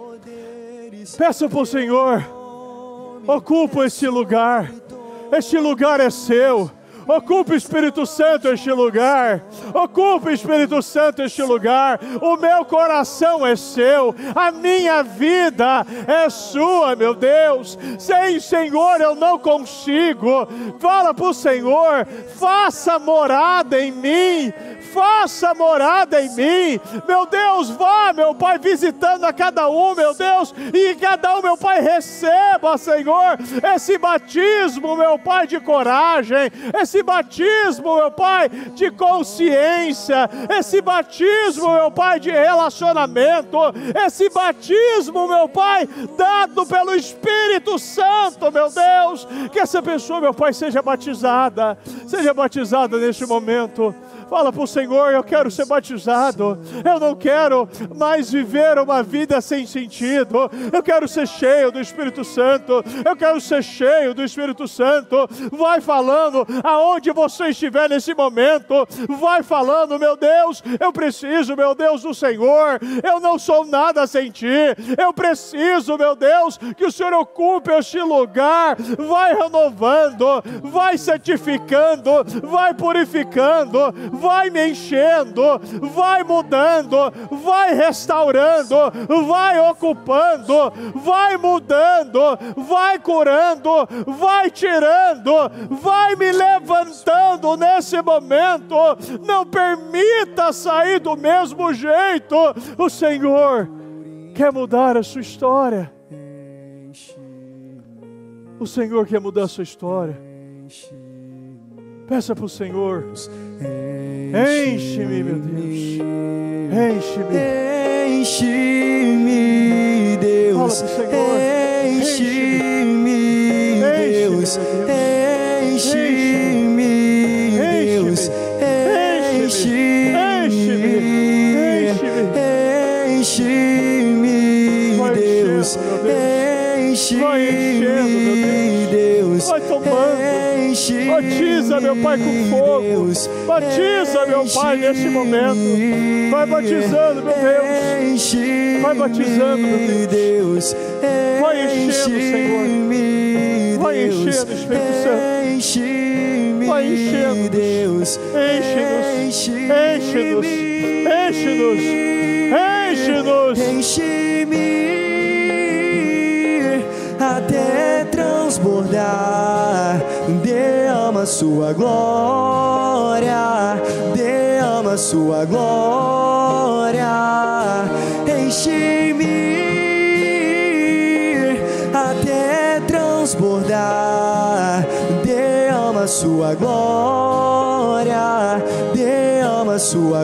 peça para o Senhor, ocupa este lugar é seu. Ocupe, Espírito Santo, este lugar. Ocupe, Espírito Santo, este lugar. O meu coração é seu. A minha vida é sua, meu Deus. Sem Senhor eu não consigo. Fala para o Senhor: faça morada em mim. Faça morada em mim. Meu Deus, vá, meu Pai, visitando a cada um, meu Deus. E cada um, meu Pai, receba, Senhor, esse batismo, meu Pai, de coragem. Esse batismo, meu Pai, de consciência, esse batismo, meu Pai, de relacionamento, esse batismo, meu Pai, dado pelo Espírito Santo, meu Deus, que essa pessoa, meu Pai, seja batizada neste momento. Fala para o Senhor: eu quero ser batizado, eu não quero mais viver uma vida sem sentido, eu quero ser cheio do Espírito Santo, eu quero ser cheio do Espírito Santo. Vai falando aonde você estiver nesse momento, vai falando: meu Deus, eu preciso, meu Deus, do Senhor, eu não sou nada sem Ti, eu preciso, meu Deus, que o Senhor ocupe este lugar. Vai renovando, vai santificando, vai purificando, vai me enchendo, vai mudando, vai restaurando, vai ocupando, vai mudando, vai curando, vai tirando, vai me levantando nesse momento. Não permita sair do mesmo jeito. O Senhor quer mudar a sua história. O Senhor quer mudar a sua história. Peça para o Senhor: enche-me, meu Deus, enche-me, enche-me, Deus, enche-me, Deus, enche-me, Deus, enche-me, Deus, enche-me, Vai enchendo, meu Deus. Vai tomando. Batiza, meu Pai, com fogo. Batiza, meu Pai, neste momento. Vai batizando, meu Deus. Vai batizando, meu Deus. Vai enchendo, Senhor. Vai enchendo, Espírito Santo. Vai enchendo, Deus. Enche-nos. Enche-nos. Enche-nos. Enche-nos. Enche-me até transbordar. Derrama sua glória, derrama sua glória. Enche-me até transbordar. Derrama sua glória, derrama sua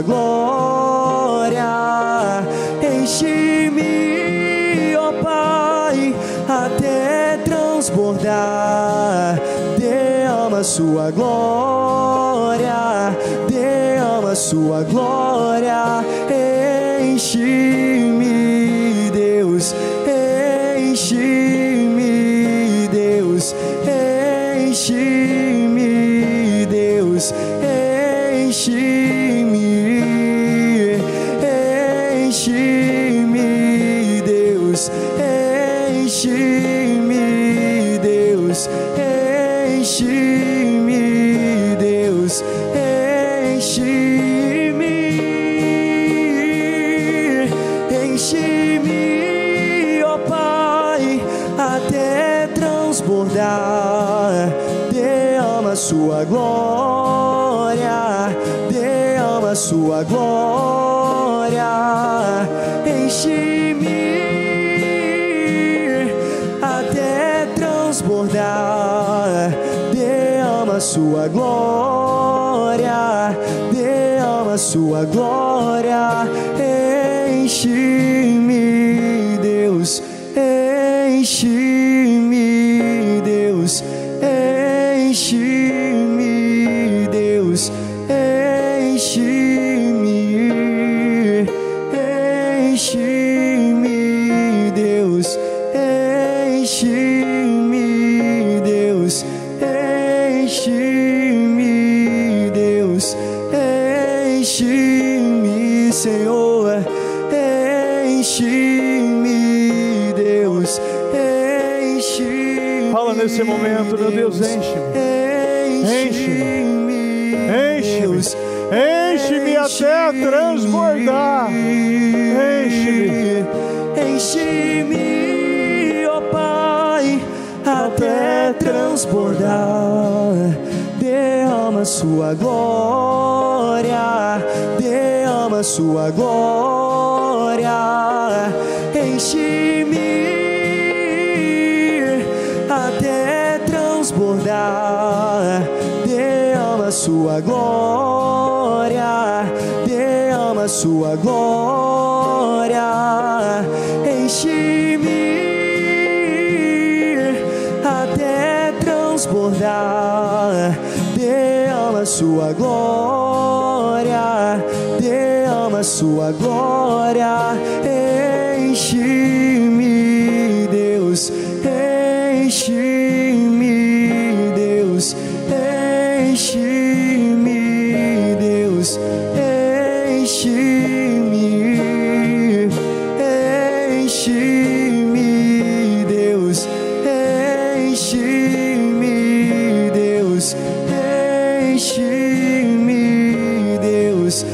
glória. Enche-me, ó Pai, até transbordar. Derrama sua glória, derrama sua glória. Enche-me, Deus, enche-me, Deus, enche-me, Deus, enche-me, enche-me, Deus, enche-me, Deus, enche-me, Deus, enche-me, enche-me, ó Pai, até transbordar. Derrama sua glória, derrama sua glória. Enche-me até transbordar. Derrama sua glória, derrama sua glória. Enche-me, Deus, enche-me, Deus, enche-me, Deus, enche-me, enche-me, Deus, enche-me, Deus, enche-me, Deus, enche-me, Senhor, enche-me, Deus, enche-me. Fala nesse momento, meu Deus, enche-me. Enche-me. Enche-me. Enche-me até transbordar. Enche-me. Enche-me, ó Pai, até transbordar. Derrama sua glória, derrama sua glória. Enche-me até transbordar. Derrama sua glória, derrama sua glória. Enche-me até transbordar. Derrama sua glória, derrama sua glória. Enche-me, Deus, enche-me, Deus, enche-me, Deus, enche-me, enche-me, Deus, enche-me, Deus, enche-me, Deus,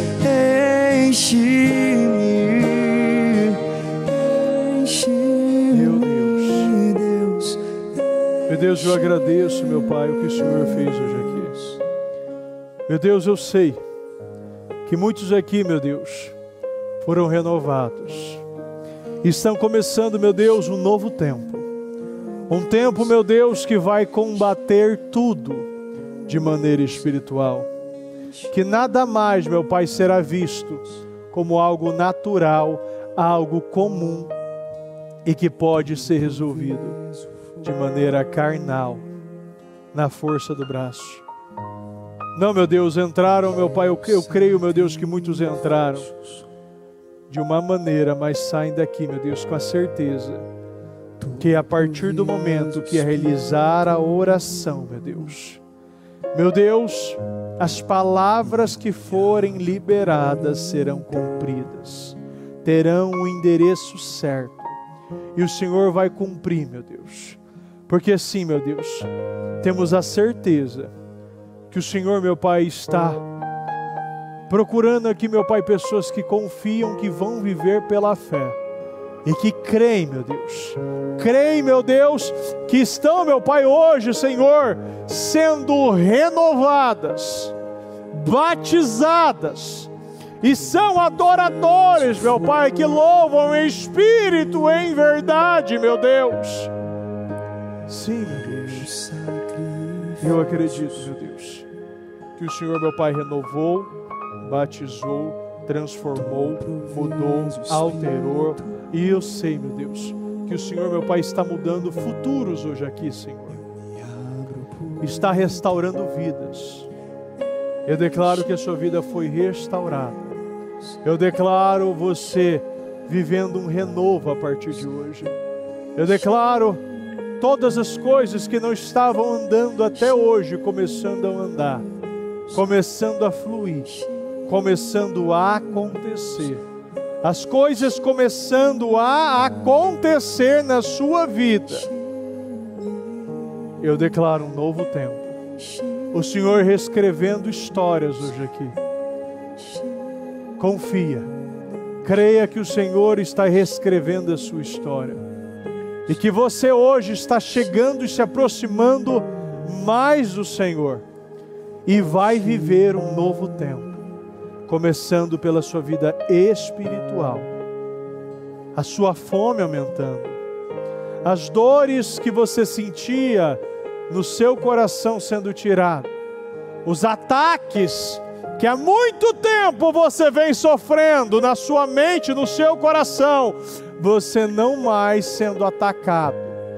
enche-me, enche-me, Deus. Meu Deus, eu agradeço, meu Pai, o que o Senhor fez hoje aqui. Meu Deus, eu sei que muitos aqui, meu Deus, foram renovados. Estão começando, meu Deus, um novo tempo. Um tempo, meu Deus, que vai combater tudo de maneira espiritual. Que nada mais, meu Pai, será visto como algo natural, algo comum e que pode ser resolvido de maneira carnal, na força do braço. Não, meu Deus, entraram, meu Pai, eu creio, meu Deus, que muitos entraram de uma maneira, mas saem daqui, meu Deus, com a certeza que a partir do momento que realizar a oração, meu Deus, as palavras que forem liberadas serão cumpridas, terão o endereço certo, e o Senhor vai cumprir, meu Deus, porque assim, meu Deus, temos a certeza que o Senhor, meu Pai, está procurando aqui, meu Pai, pessoas que confiam que vão viver pela fé e que creem, meu Deus, que estão, meu Pai, hoje, Senhor, sendo renovadas, batizadas, e são adoradores, meu Pai, que louvam em espírito, em verdade, meu Deus. Sim, meu Deus, eu acredito, meu Deus, que o Senhor, meu Pai, renovou, batizou, transformou, mudou, alterou, e eu sei, meu Deus, que o Senhor, meu Pai, está mudando futuros hoje aqui, Senhor, está restaurando vidas. Eu declaro que a sua vida foi restaurada, eu declaro você vivendo um renovo a partir de hoje, eu declaro todas as coisas que não estavam andando até hoje, começando a andar, começando a fluir, começando a acontecer, as coisas começando a acontecer na sua vida. Eu declaro um novo tempo, o Senhor reescrevendo histórias hoje aqui. Confia, creia que o Senhor está reescrevendo a sua história, e que você hoje está chegando e se aproximando mais do Senhor, e vai viver um novo tempo, começando pela sua vida espiritual, a sua fome aumentando, as dores que você sentia no seu coração sendo tiradas, os ataques que há muito tempo você vem sofrendo na sua mente, no seu coração, você não mais sendo atacado,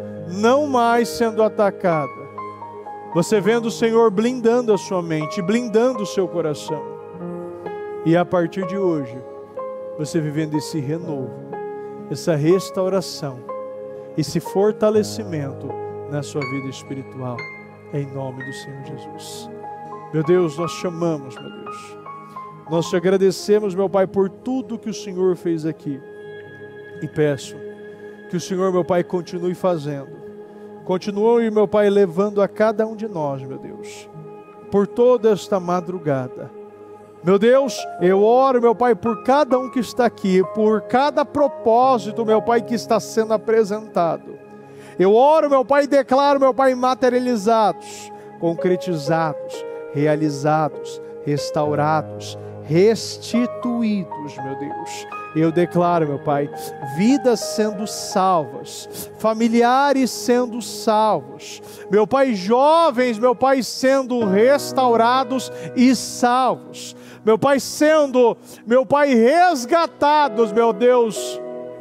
você vendo o Senhor blindando a sua mente, blindando o seu coração, e a partir de hoje, você vivendo esse renovo, essa restauração, esse fortalecimento na sua vida espiritual, em nome do Senhor Jesus. Meu Deus, nós te amamos, meu Deus, nós te agradecemos, meu Pai, por tudo que o Senhor fez aqui, e peço que o Senhor, meu Pai, continue fazendo, continue, meu Pai, levando a cada um de nós, meu Deus, por toda esta madrugada. Meu Deus, eu oro, meu Pai, por cada um que está aqui, por cada propósito, meu Pai, que está sendo apresentado. Eu oro, meu Pai, e declaro, meu Pai, materializados, concretizados, realizados, restaurados, restituídos, meu Deus. Eu declaro, meu Pai, vidas sendo salvas, familiares sendo salvos, meu Pai, jovens, meu Pai, sendo restaurados e salvos, meu Pai, sendo, meu Pai, resgatados, meu Deus,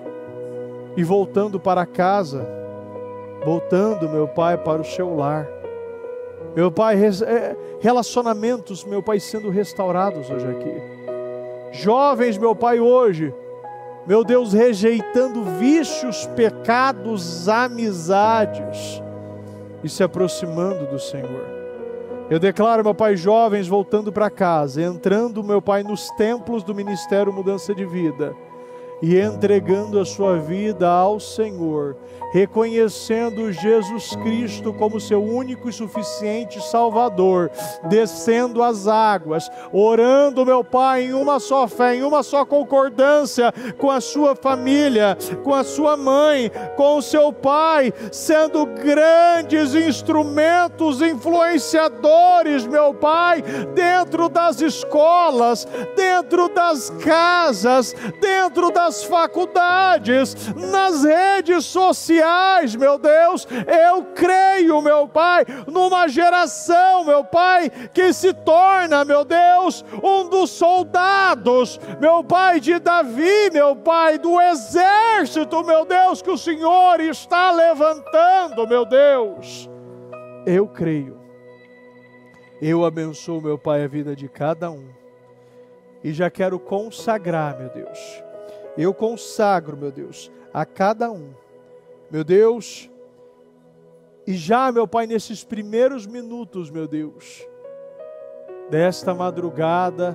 e voltando para casa, voltando, meu Pai, para o seu lar, meu Pai, relacionamentos, meu Pai, sendo restaurados hoje aqui. Jovens, meu Pai, hoje, meu Deus, rejeitando vícios, pecados, amizades e se aproximando do Senhor. Eu declaro, meu Pai, jovens voltando para casa, entrando, meu Pai, nos templos do Ministério Mudança de Vida e entregando a sua vida ao Senhor, reconhecendo Jesus Cristo como seu único e suficiente Salvador, descendo as águas, orando, meu Pai, em uma só fé, em uma só concordância com a sua família, com a sua mãe, com o seu pai, sendo grandes instrumentos influenciadores, meu Pai, dentro das escolas, dentro das casas, dentro das faculdades, nas redes sociais, meu Deus. Eu creio, meu Pai, numa geração, meu Pai, que se torna, meu Deus, um dos soldados, meu Pai, de Davi, meu Pai, do exército, meu Deus, que o Senhor está levantando, meu Deus. Eu creio. Eu abençoo, meu Pai, a vida de cada um, e já quero consagrar, meu Deus, eu consagro, meu Deus, a cada um, meu Deus, e já, meu Pai, nesses primeiros minutos, meu Deus, desta madrugada,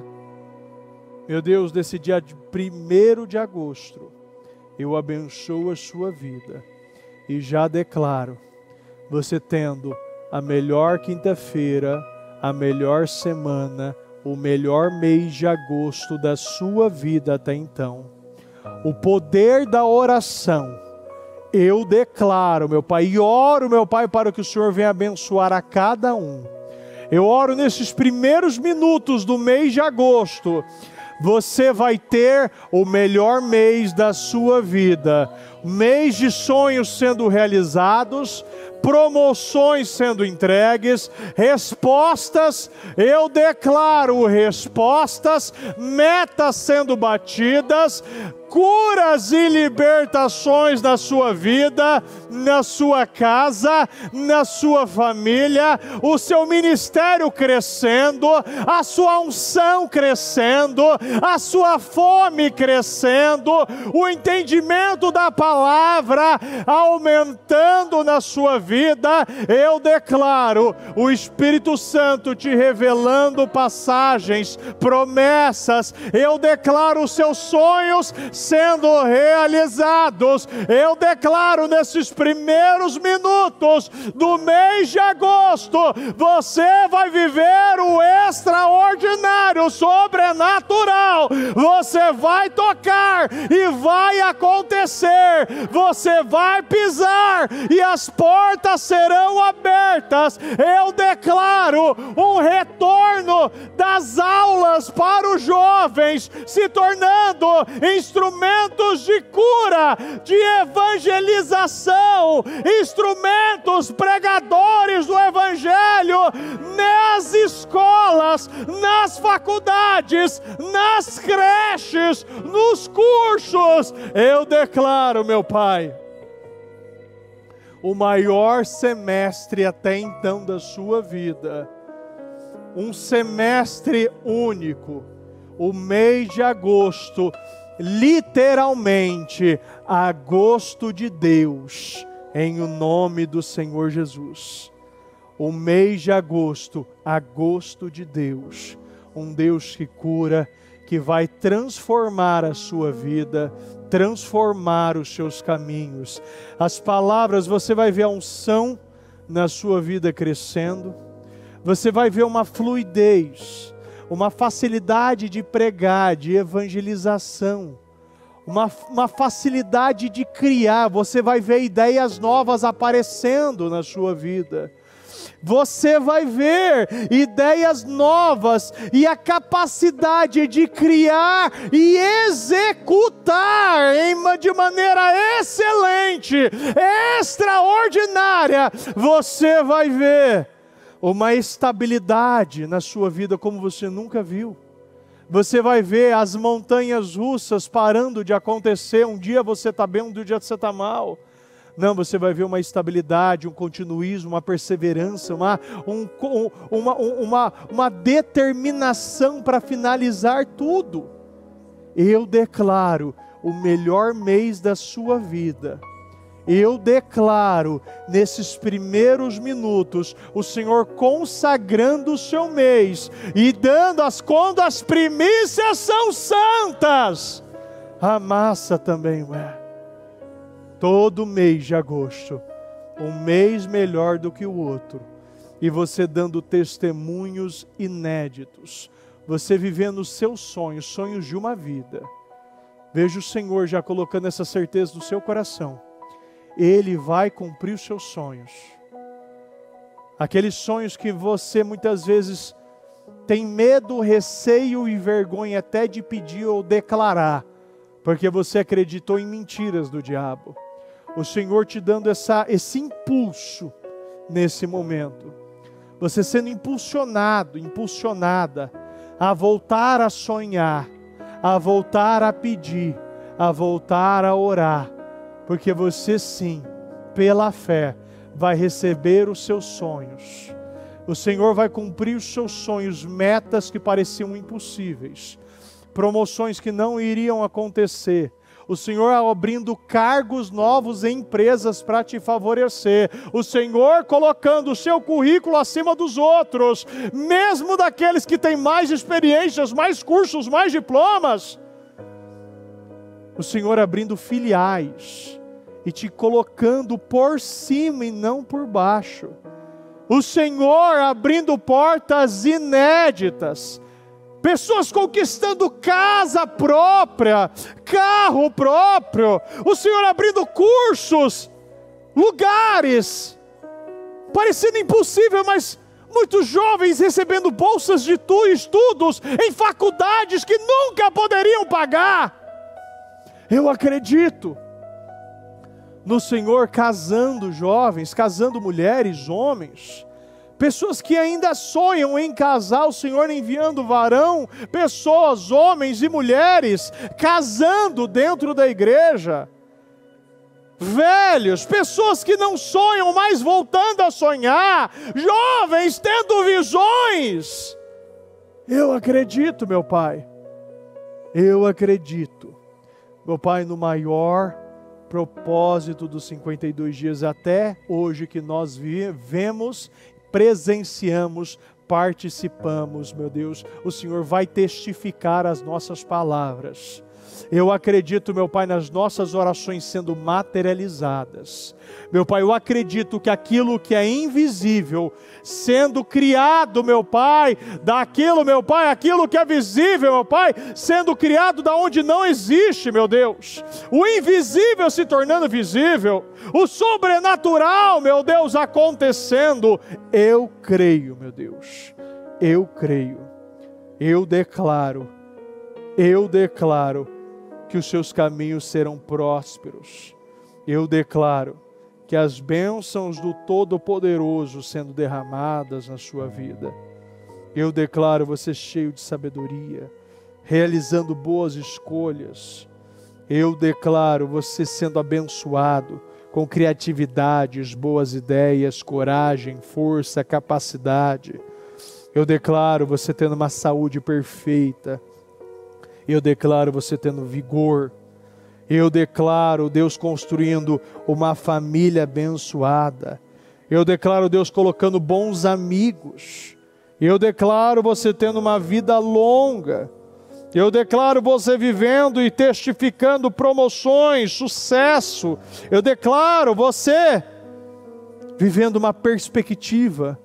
meu Deus, desse dia de 1º de agosto, eu abençoo a sua vida e já declaro, você tendo a melhor quinta-feira, a melhor semana, o melhor mês de agosto da sua vida até então. O poder da oração, eu declaro, meu Pai, e oro, meu Pai, para que o Senhor venha abençoar a cada um. Eu oro nesses primeiros minutos do mês de agosto, você vai ter o melhor mês da sua vida. Mês de sonhos sendo realizados, promoções sendo entregues, respostas, eu declaro respostas, metas sendo batidas, curas e libertações na sua vida, na sua casa, na sua família, o seu ministério crescendo, a sua unção crescendo, a sua fome crescendo, o entendimento da palavra aumentando na sua vida. Eu declaro o Espírito Santo te revelando passagens, promessas. Eu declaro os seus sonhos sendo realizados. Eu declaro nesses primeiros minutos do mês de agosto, você vai viver o extraordinário, o sobrenatural. Você vai tocar e vai acontecer. Você vai pisar e as portas serão abertas. Eu declaro um retorno das aulas para os jovens, se tornando instrumentos de cura, de evangelização, instrumentos pregadores do Evangelho nas escolas, nas faculdades, nas creches, nos cursos. Eu declaro, meu Pai, o maior semestre até então da sua vida, um semestre único, o mês de agosto, literalmente, agosto de Deus, em o nome do Senhor Jesus. O mês de agosto, agosto de Deus, um Deus que cura, que vai transformar a sua vida, transformar os seus caminhos. As palavras, você vai ver a unção na sua vida crescendo, você vai ver uma fluidez, uma facilidade de pregar, de evangelização, uma facilidade de criar. Você vai ver ideias novas aparecendo na sua vida. Você vai ver ideias novas e a capacidade de criar e executar de maneira excelente, extraordinária. Você vai ver uma estabilidade na sua vida como você nunca viu. Você vai ver as montanhas russas parando de acontecer. Um dia você está bem, um dia você está mal. Não, você vai ver uma estabilidade, um continuismo, uma perseverança, uma determinação para finalizar tudo. Eu declaro o melhor mês da sua vida. Eu declaro, nesses primeiros minutos, o Senhor consagrando o seu mês e dando quando as primícias são santas, a massa também é. Todo mês de agosto, um mês melhor do que o outro, e você dando testemunhos inéditos, você vivendo os seus sonhos, sonhos de uma vida. Veja o Senhor já colocando essa certeza no seu coração. Ele vai cumprir os seus sonhos. Aqueles sonhos que você muitas vezes tem medo, receio e vergonha até de pedir ou declarar, porque você acreditou em mentiras do diabo. O Senhor te dando esse impulso nesse momento. Você sendo impulsionado, impulsionada a voltar a sonhar, a voltar a pedir, a voltar a orar. Porque você sim, pela fé, vai receber os seus sonhos. O Senhor vai cumprir os seus sonhos, metas que pareciam impossíveis, promoções que não iriam acontecer, o Senhor abrindo cargos novos em empresas para te favorecer, o Senhor colocando o seu currículo acima dos outros, mesmo daqueles que têm mais experiências, mais cursos, mais diplomas, o Senhor abrindo filiais e te colocando por cima e não por baixo, o Senhor abrindo portas inéditas, pessoas conquistando casa própria, carro próprio, o Senhor abrindo cursos, lugares, parecendo impossível, mas muitos jovens recebendo bolsas de estudos em faculdades que nunca poderiam pagar. Eu acredito no Senhor casando jovens, casando mulheres, homens, pessoas que ainda sonham em casar, o Senhor enviando varão, pessoas, homens e mulheres, casando dentro da igreja, velhos, pessoas que não sonham, mas voltando a sonhar, jovens tendo visões. Eu acredito, meu Pai, eu acredito, meu Pai, no maior propósito dos 52 dias até hoje que nós vemos, presenciamos, participamos, meu Deus, o Senhor vai testificar as nossas palavras. Eu acredito, meu Pai, nas nossas orações sendo materializadas. Meu Pai, eu acredito que aquilo que é invisível, sendo criado, meu Pai, daquilo, meu Pai, aquilo que é visível, meu Pai, sendo criado da onde não existe, meu Deus. O invisível se tornando visível, o sobrenatural, meu Deus, acontecendo. Eu creio, meu Deus, eu creio, eu declaro que os seus caminhos serão prósperos. Eu declaro que as bênçãos do Todo-Poderoso sendo derramadas na sua vida. Eu declaro você cheio de sabedoria, realizando boas escolhas. Eu declaro você sendo abençoado com criatividades, boas ideias, coragem, força, capacidade. Eu declaro você tendo uma saúde perfeita. Eu declaro você tendo vigor. Eu declaro Deus construindo uma família abençoada. Eu declaro Deus colocando bons amigos. Eu declaro você tendo uma vida longa. Eu declaro você vivendo e testificando promoções, sucesso. Eu declaro você vivendo uma perspectiva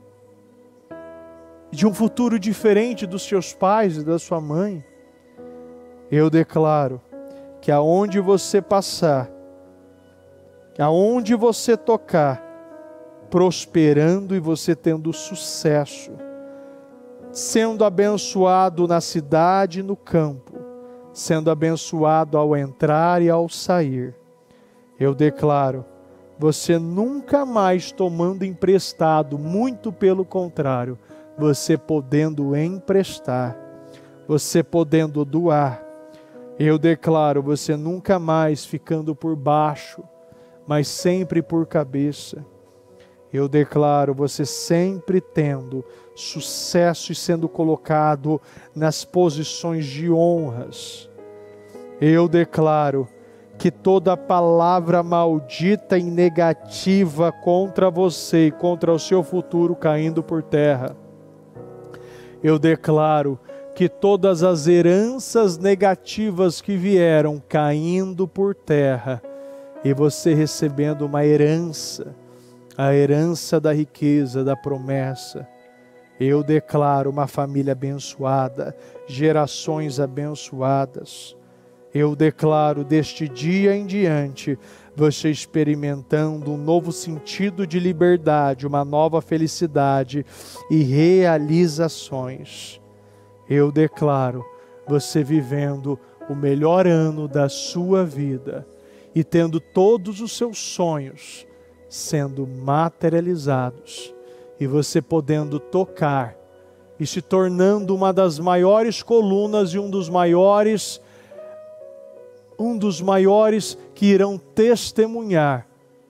de um futuro diferente dos seus pais e da sua mãe. Eu declaro que aonde você passar, aonde você tocar, prosperando e você tendo sucesso, sendo abençoado na cidade e no campo, sendo abençoado ao entrar e ao sair. Eu declaro, você nunca mais tomando emprestado, muito pelo contrário, você podendo emprestar, você podendo doar. Eu declaro você nunca mais ficando por baixo, mas sempre por cabeça. Eu declaro você sempre tendo sucesso e sendo colocado nas posições de honras. Eu declaro que toda palavra maldita e negativa contra você e contra o seu futuro caindo por terra. Eu declaro que todas as heranças negativas que vieram caindo por terra e você recebendo uma herança, a herança da riqueza, da promessa. Eu declaro uma família abençoada, gerações abençoadas. Eu declaro deste dia em diante, você experimentando um novo sentido de liberdade, uma nova felicidade e realizações. Eu declaro você vivendo o melhor ano da sua vida e tendo todos os seus sonhos sendo materializados e você podendo tocar e se tornando uma das maiores colunas e um dos maiores que irão testemunhar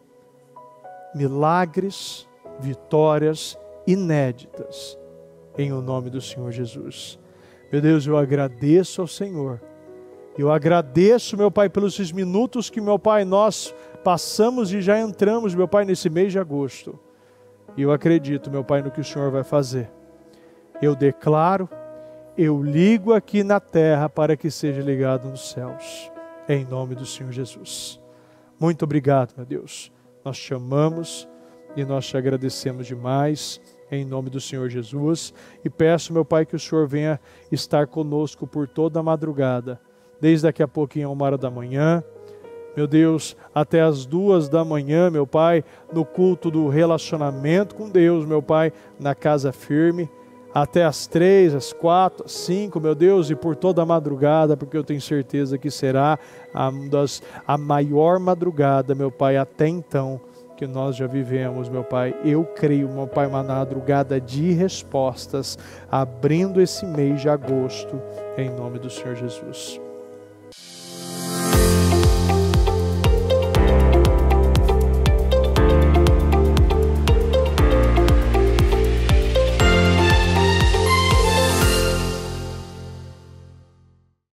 milagres, vitórias inéditas em o nome do Senhor Jesus. Meu Deus, eu agradeço ao Senhor Eu agradeço, meu Pai, pelos esses minutos que, meu Pai, nós passamos e já entramos, meu Pai, nesse mês de agosto. E eu acredito, meu Pai, no que o Senhor vai fazer. Eu declaro, eu ligo aqui na terra para que seja ligado nos céus. Em nome do Senhor Jesus. Muito obrigado, meu Deus. Nós te amamos e nós te agradecemos demais. Em nome do Senhor Jesus. E peço, meu Pai, que o Senhor venha estar conosco por toda a madrugada. Desde daqui a pouquinho, 1h da manhã. Meu Deus, até as 2 da manhã, meu Pai, no culto do relacionamento com Deus, meu Pai, na Casa Firme. Até as 3, as 4, as 5, meu Deus, e por toda a madrugada, porque eu tenho certeza que será a maior madrugada, meu Pai, até então, que nós já vivemos, meu Pai. Eu creio, meu Pai, uma madrugada de respostas, abrindo esse mês de agosto, em nome do Senhor Jesus.